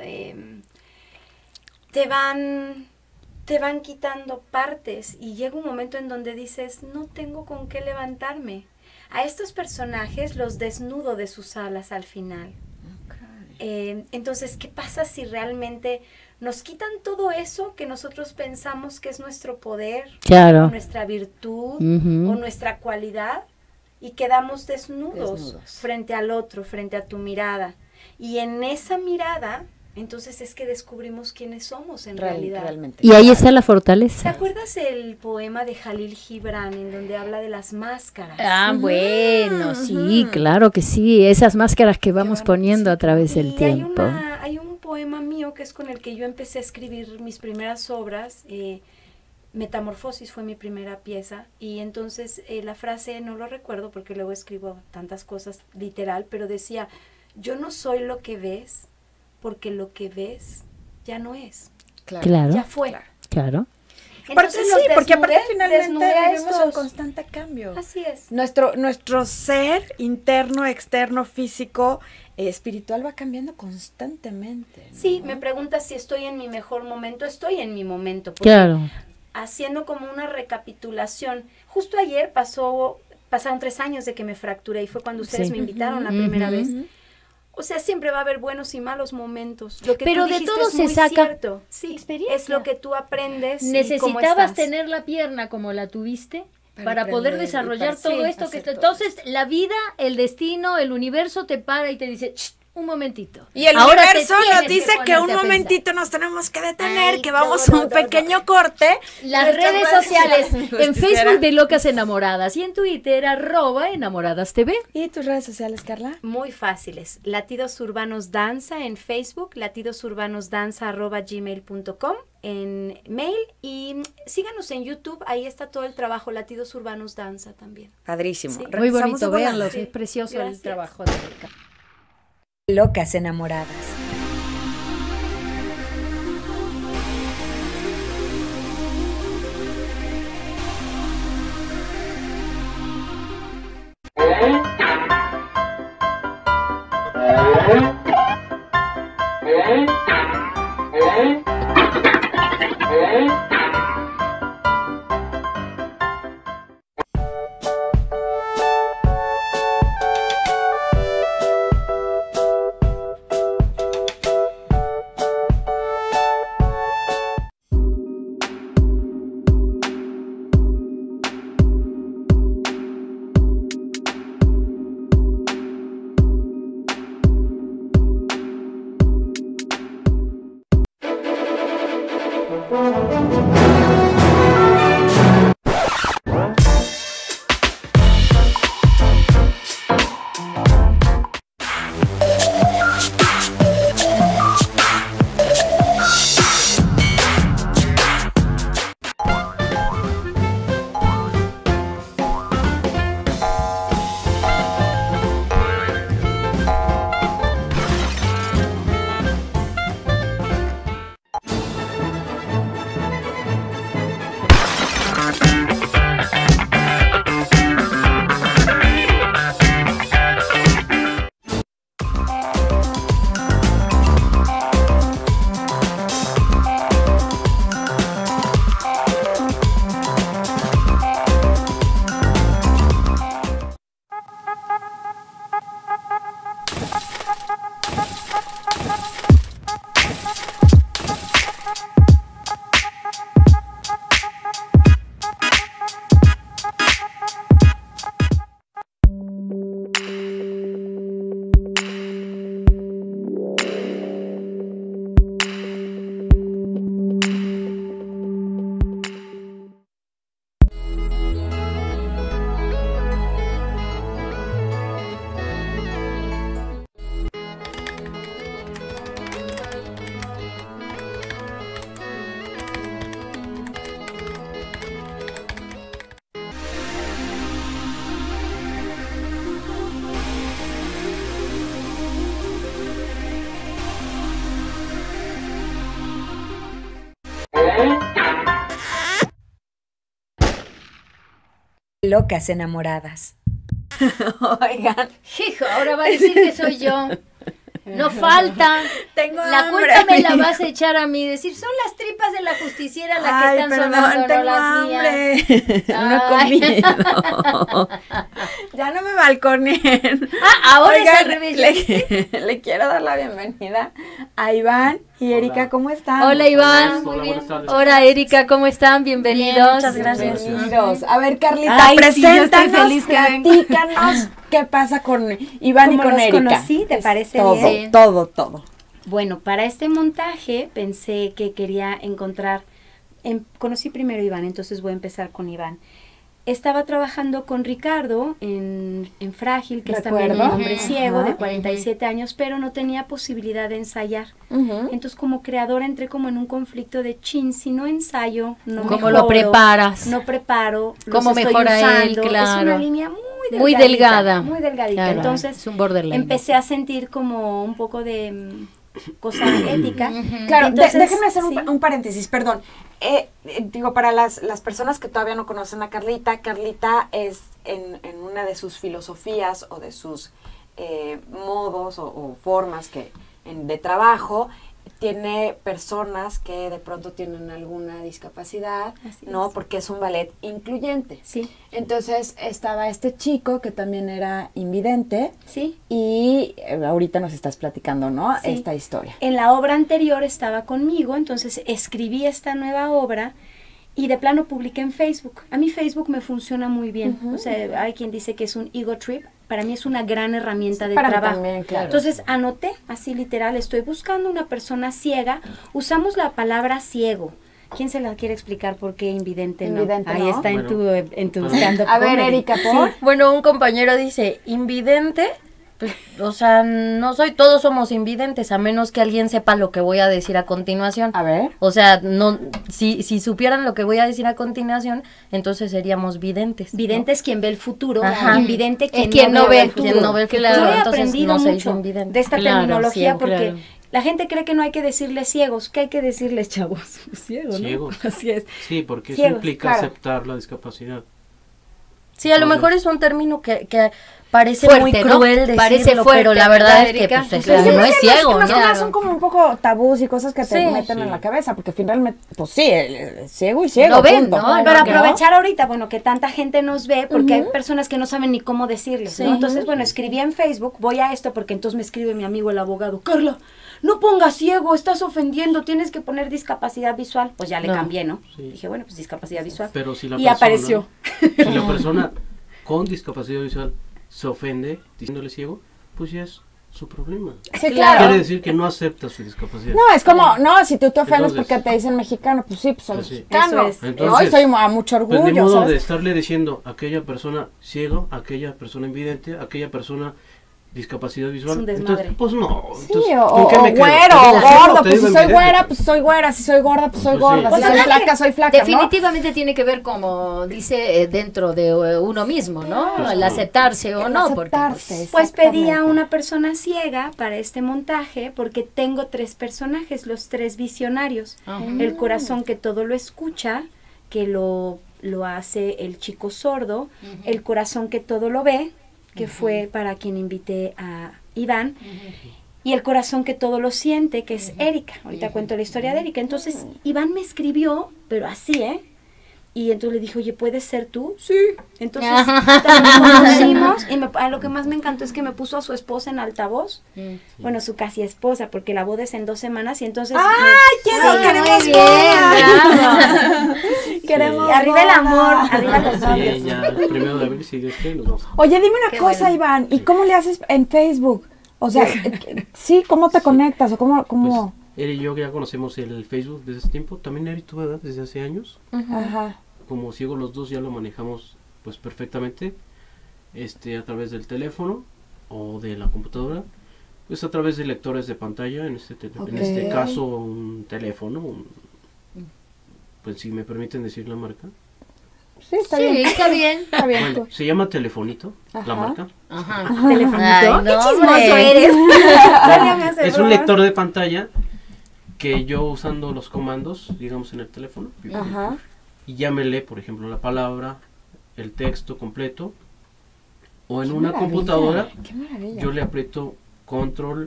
te van quitando partes y llega un momento en donde dices, no tengo con qué levantarme. A estos personajes los desnudo de sus alas al final. Entonces, ¿qué pasa si realmente nos quitan todo eso que nosotros pensamos que es nuestro poder, Claro. o nuestra virtud, Ujú. o nuestra cualidad, y quedamos desnudos frente al otro, frente a tu mirada? Y en esa mirada, entonces es que descubrimos quiénes somos en realidad. Realmente. Y ahí está la ¿Te fortaleza. acuerdas el poema de Jalil Gibran en donde habla de las máscaras? Ah, bueno, sí, claro que sí. Esas máscaras que vamos van- poniendo a través del Y tiempo. hay un poema mío que es con el que yo empecé a escribir mis primeras obras. Metamorfosis fue mi primera pieza. Y entonces la frase no lo recuerdo porque luego escribo tantas cosas literal, pero decía, yo no soy lo que ves, porque lo que ves ya no es, Claro, ya fue. claro. Porque Entonces sí, los porque aparte desnudé finalmente a vivimos en estos. constante cambio. Así es. Nuestro ser interno, externo, físico, espiritual va cambiando constantemente. ¿no? Sí, me preguntas si estoy en mi mejor momento, estoy en mi momento. Porque Claro. haciendo como una recapitulación, justo ayer pasaron 3 años de que me fracturé y fue cuando ustedes Sí. me invitaron la primera Ujú. vez. O sea, siempre va a haber buenos y malos momentos. Lo que Pero tú de dijiste todo es se muy saca cierto. Sí, experiencia. es lo que tú aprendes. y cómo Necesitabas estás. tener la pierna como la tuviste para aprender poder y desarrollar para- todo sí, esto que hacer está. todo Entonces, la vida, el destino, el universo te para y te dice, "Shh, un momentito. Y el Ahora te universo tienes nos dice que ponerte un a pensar". momentito nos tenemos que detener, Ay, que vamos no, a un pequeño corte. Las Nuestras redes sociales, en justiciera. Facebook de Locas Enamoradas y en Twitter @Enamoradas TV. ¿Y tus redes sociales, Carla? Muy fáciles. Latidos Urbanos Danza en Facebook, latidosurbanosdanza@gmail.com en mail y síganos en YouTube, ahí está todo el trabajo, Latidos Urbanos Danza también. Padrísimo. Sí. Muy Regresamos bonito, de volada. véanlo, Sí. es precioso el Gracias. trabajo de Erika. Locas enamoradas. Locas enamoradas. Oigan, Hijo, ahora va a decir que soy yo. No falta. tengo La hambre. culpa me la vas a echar a mí. Decir, son las tripas de la justiciera las que Ay, están perdón, sonando, no tengo las mías. hambre. No he Ay. comido. Ya no me balconeen. Ahora es Oigan, al revés. le quiero dar la bienvenida a Iván y Erika. ¿Cómo están? Hola Iván, Hola, muy bien. buenas tardes. Hola Erika, ¿cómo están? Bienvenidos. Bien, muchas gracias. Bienvenidos. A ver, Carlita, Ay, sí, yo estoy preséntanos, feliz que venga. platícanos qué pasa con Iván y ¿Cómo con los Erika. conocí? ¿Te parece todo, bien? todo. Bueno, para este montaje pensé que quería encontrar, conocí primero a Iván, entonces voy a empezar con Iván. Estaba trabajando con Ricardo en Frágil, que es también un Recuerdo. hombre Ujú. ciego Ajá. de 47 años, pero no tenía posibilidad de ensayar. Ujú. Entonces, como creadora entré como en un conflicto de chin, si no ensayo, no ¿Cómo mejoro, lo preparas? no preparo, los ¿Cómo estoy mejora él? usando. Es Claro. una línea Muy delgada. muy delgadita. Claro, Entonces, es un borderline. empecé a sentir como un poco de cosa ética. Claro, Entonces, déjenme hacer sí. un paréntesis, perdón. Digo, para las personas que todavía no conocen a Carlita, Carlita es en una de sus filosofías o de sus modos o formas de trabajo, tiene personas que de pronto tienen alguna discapacidad, Así ¿no? es. Porque es un ballet incluyente. Sí, Entonces estaba este chico que también era invidente sí. y ahorita nos estás platicando, ¿no? Sí. Esta historia. En la obra anterior estaba conmigo, entonces escribí esta nueva obra y de plano publiqué en Facebook. A mí Facebook me funciona muy bien. O sea, hay quien dice que es un ego trip. Para mí es una gran herramienta de Para mí trabajo. también, claro. Entonces anoté, así literal, estoy buscando una persona ciega. Usamos la palabra ciego. ¿Quién se la quiere explicar por qué invidente no? Invidente Ahí no. está en tu Bueno. stand-up A ver, comedy. Erika, ¿por? Bueno, un compañero dice, invidente, pues, o sea, no soy, todos somos invidentes, a menos que alguien sepa lo que voy a decir a continuación. A ver. O sea, no, si supieran lo que voy a decir a continuación, entonces seríamos videntes. ¿no? Vidente es quien ve el futuro, Ajá. invidente Es quien no ve el futuro. Quien no ve el futuro, Yo he entonces aprendido no se dice mucho invidente. de esta Claro, terminología ciego, porque claro. la gente cree que no hay que decirles ciegos, que hay que decirles chavos. Ciego, ¿no? Ciegos. Así es. Sí, porque eso Ciegos, implica claro. aceptar la discapacidad. Sí, a lo Entonces- mejor es un término que parece Fuerte, muy ¿no? cruel decirlo, Parece fuerte, pero la ¿verdad, verdad es que Erika? pues, Sí, no sí, es ciego, Más ¿no? que nada son como un poco tabús y cosas que te Sí. meten en Sí. la cabeza, porque finalmente, pues sí, es ciego y ciego. Lo ven, punto. ¿no? Pero ¿no? aprovechar ahorita, bueno, que tanta gente nos ve, porque hay personas que no saben ni cómo decirles, ¿no? Sí. Entonces, bueno, escribí en Facebook, voy a esto, porque entonces me escribe mi amigo el abogado, Carla, no pongas ciego, estás ofendiendo, tienes que poner discapacidad visual. Pues ya le No. cambié, ¿no? Sí. Dije, bueno, pues discapacidad visual. Pero si la Y persona, apareció. Si la persona con discapacidad visual se ofende diciéndole ciego, pues ya es su problema. Sí, claro. Quiere decir que no acepta su discapacidad. No, es como, no, si tú te ofendes Entonces- porque te dicen mexicano, pues sí, pues soy Pues sí. mexicano. Eso es. ¿no? Y Entonces, soy a mucho Pues ni orgullo, modo de ¿sabes? estarle diciendo a aquella persona ciego, a aquella persona invidente, a aquella persona discapacidad visual. Es un desmadre. Entonces, pues no. Sí, Entonces, o ¿con qué me quedo? güero, ¿Te o digo ciego gordo, o te pues digo si soy invidente? güera, pues soy güera, si soy gorda, pues soy Pues sí. gorda, Pues si soy nada flaca, soy flaca, ¿no? Definitivamente tiene que ver, como dice, dentro de uno mismo, ¿no? Pues, El aceptarse o El no. Porque, aceptarse, Pues pedí a exactamente. una persona ciega para este montaje porque tengo 3 personajes, los 3 visionarios. Ajá. El corazón que todo lo escucha, que lo hace el chico sordo, el corazón que todo lo ve, que fue para quien invité a Iván, y el corazón que todo lo siente, que es Erika. Ahorita cuento la historia de Erika. Entonces, Iván me escribió, pero así, ¿eh? Y entonces le dije, oye, ¿puedes ser tú? Sí. Entonces, nos conocimos y a lo que más me encantó es que me puso a su esposa en altavoz. Bueno, su casi esposa, porque la boda es en 2 semanas y entonces... Queremos muy boda. bien, bravo. Queremos Arriba el boda. amor, arriba los novios. Sí, ya el 1 de abril, si Dios quiere, nos vamos. Oye, dime una Qué cosa, bueno. Iván, ¿y cómo le haces en Facebook? O sea, sí, ¿cómo te conectas o cómo? Pues, Eri y yo ya conocemos el Facebook desde ese tiempo. También Eri, tú, ¿verdad? Desde hace años. Ajá. Como ciegos los dos ya lo manejamos pues perfectamente. A través del teléfono o de la computadora. Pues a través de lectores de pantalla, en este Ok. caso un teléfono, pues si me permiten decir la marca. Sí, está Sí, bien. está bien. Está bien. Bueno, se llama Telefonito, Ajá. la marca. Ajá. Telefonito. Ay, no, ¡Qué chismoso hombre. eres! Es un lector de pantalla que yo usando los comandos, digamos en el teléfono, Ajá. y ya me lee, por ejemplo, la palabra, el texto completo, o en Qué una maravilla, computadora, qué maravilla. yo le aprieto control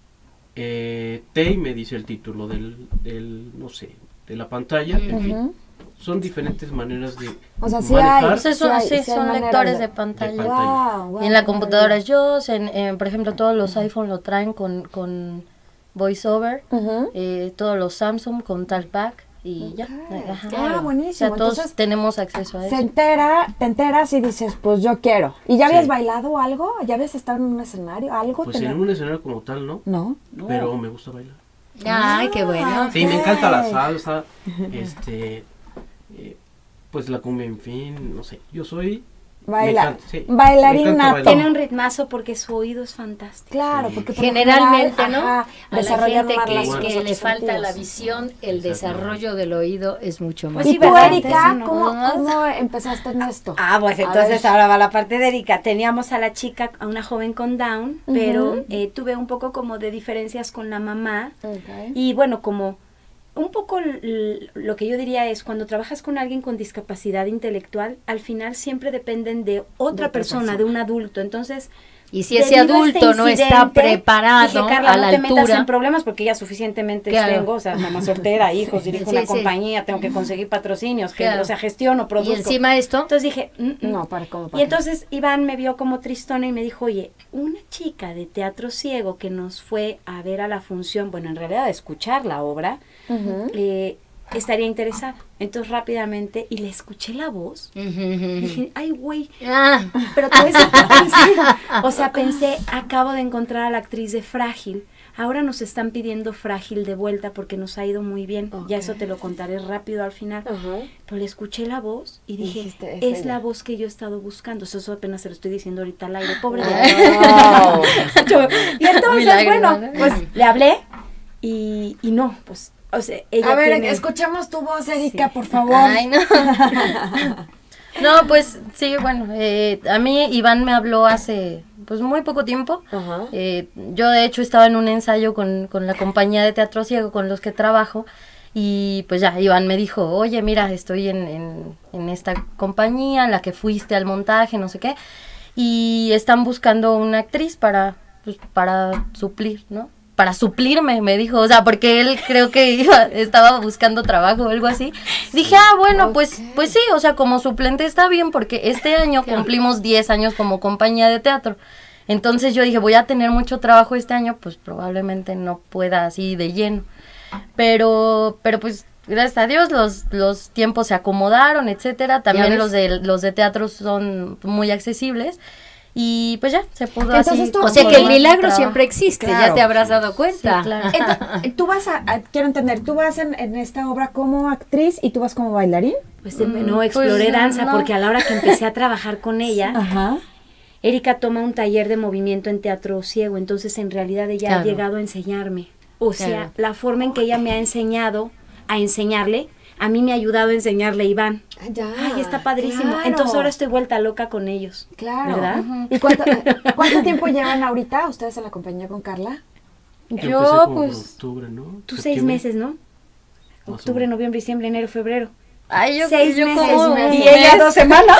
T y me dice el título no sé, de la pantalla, en fin. Son diferentes maneras de O sea, sí manejar. hay, Pues eso, hay- sí, sí hay son maneras lectores de- de pantalla. Guau, guau, Y en la qué computadora maravilla. yo, por ejemplo, todos los iPhone lo traen con VoiceOver, Ujú. todos los Samsung con Talkback y ya. Ajá. Ah, buenísimo. O sea, todos Entonces, tenemos acceso a te eso. enteras y dices, pues yo quiero. ¿Y ya habías Sí. bailado algo? ¿Ya habías estado en un escenario? ¿Algo? Pues tenía- en un escenario como tal, ¿no? ¿No? Pero me gusta bailar. Ay, qué bueno. Sí, me Ok. encanta la salsa, pues la cumbia, en fin, no sé. Yo soy Baila, encanta, sí. bailarín Me encanta nato. bailar. Tiene un ritmazo porque su oído es fantástico. Claro, Sí. porque por lo Generalmente, general, ¿no? ajá, A la desarrollan gente más que, los que otros le falta sentidos. la visión, el Exacto. desarrollo del oído es mucho más. Pues ¿Y sí, tú, ¿verdad? Erika, Eso no. cómo empezaste en esto? Ah, pues A entonces ver. ahora va la parte de Erika. Teníamos a la chica, a una joven con Down, pero Ujú. tuve un poco como de diferencias con la mamá. Ok. Y bueno, como un poco lo que yo diría es cuando trabajas con alguien con discapacidad intelectual, al final siempre dependen de otra persona, de un adulto. Entonces, Y si ese debido a este adulto no está incidente, preparado dije, Carla, a la no te metas altura, en problemas porque ya suficientemente Claro. tengo, o sea, mamá soltera, hijos, dirijo Sí, una sí. compañía, tengo que conseguir patrocinios, que, Claro. o sea, gestiono, y produzco. encima esto, Entonces dije, No, para cómo y entonces Iván me vio como tristona y me dijo, oye, una chica de teatro ciego que nos fue a ver a la función, bueno, en realidad a escuchar la obra, estaría interesada. Entonces rápidamente, y le escuché la voz, dije, ay, güey, ah, pero te voy a decir qué pensé. O sea, pensé, acabo de encontrar a la actriz de Frágil. Ahora nos están pidiendo Frágil de vuelta porque nos ha ido muy bien. Ya eso te lo contaré rápido al final. Pero le escuché la voz y dije, Dijiste, es es ella. la voz que yo he estado buscando. Eso apenas se lo estoy diciendo ahorita al aire, pobre de Wow. Y entonces, Milagro, bueno, ¿no? pues le hablé y no, pues, o sea, ella A ver, tiene... escuchemos tu voz, Erika, Sí. por favor. Ay, no. No, pues sí, bueno, a mí Iván me habló hace pues muy poco tiempo. Ajá. Yo de hecho estaba en un ensayo con la compañía de teatro ciego con los que trabajo y pues ya Iván me dijo, oye, mira, estoy en esta compañía en la que fuiste al montaje, no sé qué, y están buscando una actriz para suplir, ¿no? Para suplirme, me dijo, o sea, porque él creo que estaba buscando trabajo o algo así. Dije, bueno, pues sí, o sea, como suplente está bien, porque este año cumplimos 10 años como compañía de teatro. Entonces yo dije, voy a tener mucho trabajo este año, pues probablemente no pueda así de lleno. Pero pues gracias a Dios los tiempos se acomodaron, etcétera. También los de teatro son muy accesibles. Y pues ya, se pudo Entonces así. tú- o sea que el continuar milagro trabajo. siempre existe, Claro. ya te habrás dado cuenta. Sí, claro. Entonces, tú vas quiero entender, tú vas en esta obra como actriz y tú vas como bailarín. Pues no, exploré pues, danza no. porque a la hora que empecé a trabajar con ella, Ajá. Erika toma un taller de movimiento en teatro ciego, entonces en realidad ella Claro. ha llegado a enseñarme. O sea, Claro. la forma en que ella me ha enseñado a enseñarle, a mí me ha ayudado a enseñarle a Iván. Ya. Ay, está padrísimo. Claro. Entonces ahora estoy vuelta loca con ellos. Claro. ¿Verdad? ¿Y cuánto tiempo llevan ahorita ustedes en la compañía con Carla? Yo Yo, empecé como pues, en octubre, ¿no? Tú 6 Septiembre, meses, ¿no? más o Octubre, menos. noviembre, diciembre, enero, febrero. Ay, yo 6 yo meses. como Y un ella mes. 2 semanas.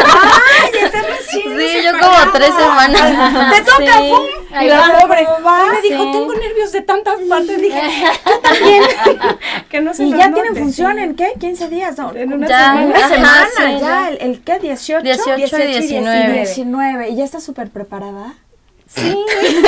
Sí, yo como 3 semanas. Te toca, Sí. ¡pum! Ahí Y la va. pobre. va. Me dijo, Sí. tengo nervios de tantas partes. Dije, yo también. Que no se ¿Y nos ya note. tienen función en qué? 15 días, ¿no? En una Ya, semana. Una ajá, semana, sí, ya. ¿El qué? ¿18? 18 y 19. 19. ¿Y ya está súper preparada? Sí.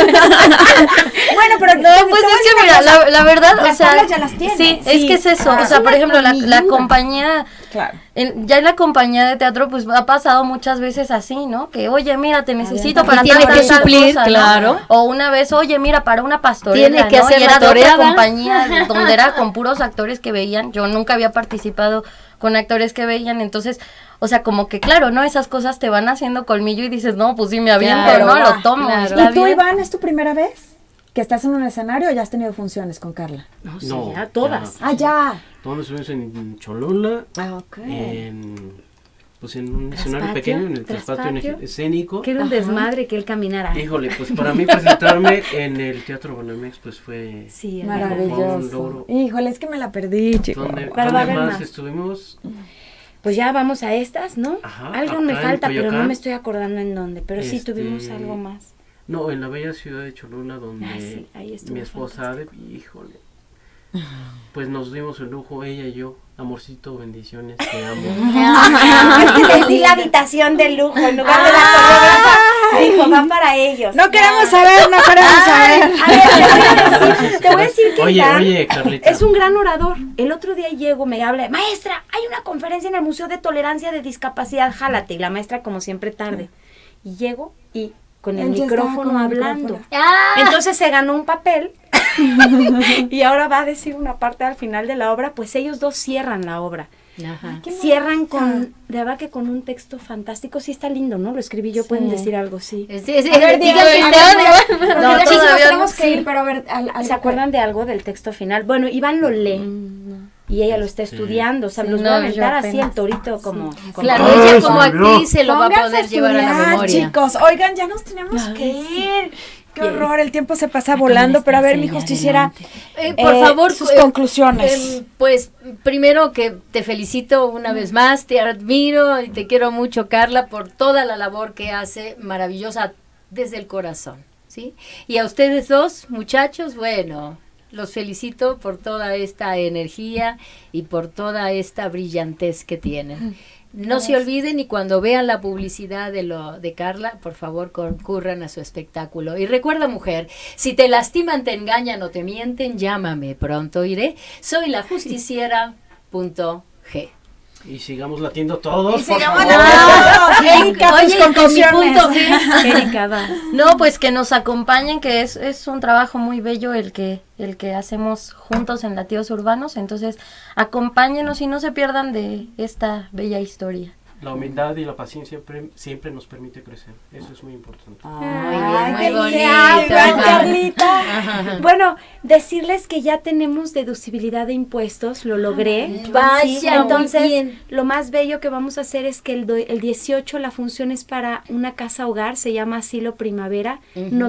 Bueno, pero No, pues es que mira, la verdad, o las sea, tablas ya las tiene. sí, es Sí. que es eso, Ah. o sea, Es por una ejemplo, la colmilluda. compañía, Claro. ya en la compañía de teatro, pues ha pasado muchas veces así, ¿no? Que, oye, mira, te necesito para tiene tal, que tal, tal suplir, cosa, ¿no? claro. O una vez, oye, mira, para una pastorela, Tiene que ¿no? hacer Y la era de otra toreada. compañía donde era con puros actores que veían, yo nunca había participado con actores que veían, entonces, o sea, como que claro, ¿no? Esas cosas te van haciendo colmillo y dices, no, pues sí, me aviento, Claro, ¿no? va, Lo tomo, claro. está ¿Y tú, bien. Iván, es tu primera vez que estás en un escenario o ya has tenido funciones con Carla? No, sí, No, ya todas. ya. Ah, ya. Tomamos experiencia en Cholula, Ah, ok. en pues en un escenario pequeño, en el traspatio escénico. Que era un desmadre que él caminara. Híjole, pues para mí presentarme en el Teatro Banamex, pues fue sí, maravilloso. Un logro. Híjole, es que me la perdí, chicos. ¿Dónde Pero va a haber más más. estuvimos? Pues ya vamos a estas, ¿no? Ajá, Algo me acá en falta, pero no Coyoacán. me estoy acordando en dónde. Pero sí tuvimos algo más. No, en la bella ciudad de Cholula, donde sí, ahí estuvo mi esposa, híjole, pues nos dimos el lujo, ella y yo, amorcito, bendiciones, te amo. Es que les di la habitación de lujo en lugar de la coreógrafa. Dijo, va para ellos. No queremos saber, no queremos saber. A ver, te voy a decir que Oye, Carlita. es un gran orador. El otro día llego, me habla, maestra, hay una conferencia en el Museo de Tolerancia de Discapacidad, jálate. Y la maestra, como siempre, tarde. Y llego y con el Él ya estaba micrófono con el hablando. micrófono. Entonces se ganó un papel y ahora va a decir una parte al final de la obra, pues ellos dos cierran la obra. Ajá. Cierran con, de verdad que con un texto fantástico, sí está lindo, ¿no? Lo escribí yo, pueden decir algo, sí. Sí, A ver, diga que díganme, te odio. No, No, chicos, todavía tenemos no. que ir, pero a ver, ¿Se acuerdan de algo del texto final? Bueno, Iván lo lee y ella lo está estudiando, o sea, Sí, los no, voy a yo aventar así apenas. el torito como... Claro, como- ella como actriz se lo va a Pónganse poder llevar a la estudiar, memoria. chicos. Oigan, ya nos tenemos que ir. Qué horror, el tiempo se pasa volando, pero a ver, mijo, usted hiciera Por favor, sus conclusiones. Pues primero que te felicito una vez más, te admiro y te quiero mucho, Carla, por toda la labor que hace maravillosa desde el corazón, ¿sí? Y a ustedes dos, muchachos, bueno, los felicito por toda esta energía y por toda esta brillantez que tienen. No se olviden y cuando vean la publicidad de Carla, por favor concurran a su espectáculo. Y recuerda, mujer, si te lastiman, te engañan o te mienten, llámame, pronto iré. Soy la justiciera.g. Y sigamos latiendo todos, Y por sigamos favor. Erika, tus Oye, con mi conclusiones. punto G. Erika, va. No, pues que nos acompañen, que es un trabajo muy bello el que hacemos juntos en Latidos Urbanos, entonces acompáñenos y no se pierdan de esta bella historia. La humildad y la paciencia siempre nos permite crecer. Eso es muy importante. Ay, muy qué bonito, linda, ajá. Carlita. Bueno, decirles que ya tenemos deducibilidad de impuestos, lo logré. Vaya, Sí, muy entonces, bien. lo más bello que vamos a hacer es que el 18 la función es para una casa hogar, se llama Asilo Primavera,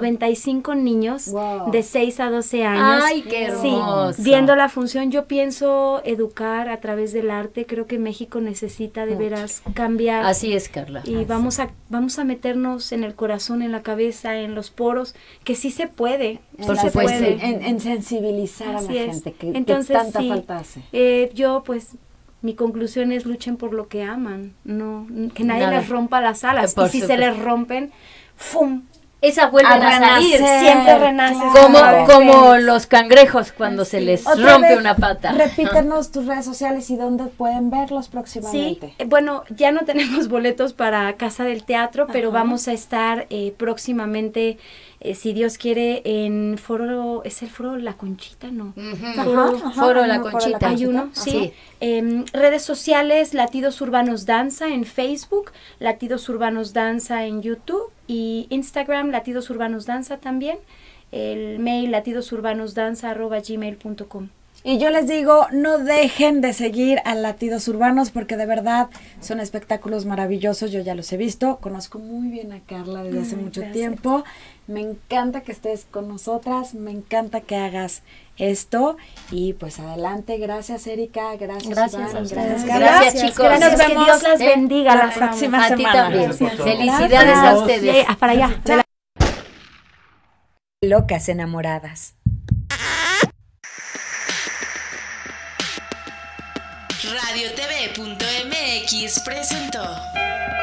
95 niños Wow. de 6 a 12 años. Ay, qué Sí, hermoso. viendo la función, yo pienso educar a través del arte, creo que México necesita de veras cambiar. Así es, Carla. Y vamos a meternos en el corazón, en la cabeza, en los poros, que sí se puede. Por sí se supuesto. puede. En sensibilizar a Así la es. gente, que Entonces, tanta sí, falta hace. yo pues mi conclusión es luchen por lo que aman, no que nadie Nada. les rompa las alas. Por Y si se supuesto. les rompen, ¡fum! Esa vuelven a salir. renacer, Siempre renaces. claro. Como los cangrejos cuando se les Otra rompe vez, una pata. Repítenos tus redes sociales y dónde pueden verlos Sí, próximamente. bueno, ya no tenemos boletos para Casa del Teatro, pero vamos a estar próximamente, si Dios quiere, en foro, ¿es el foro La Conchita? No. Foro La Conchita. Hay uno, sí. Redes sociales, Latidos Urbanos Danza en Facebook, Latidos Urbanos Danza en YouTube y Instagram, Latidos Urbanos Danza también. El mail latidosurbanosdanza@gmail.com. Y yo les digo, no dejen de seguir a Latidos Urbanos porque de verdad son espectáculos maravillosos. Yo ya los he visto, conozco muy bien a Carla desde hace mucho tiempo. Me encanta que estés con nosotras, me encanta que hagas esto y pues adelante. Gracias, Erika, gracias Gracias Iván, a ustedes. Gracias, chicos. Gracias, Nos que vemos Dios las bendiga. la las amo. próxima A ti semana. también. Gracias por todo. Felicidades a Gracias. ustedes. Para allá. Locas enamoradas. Radiotv.mx presentó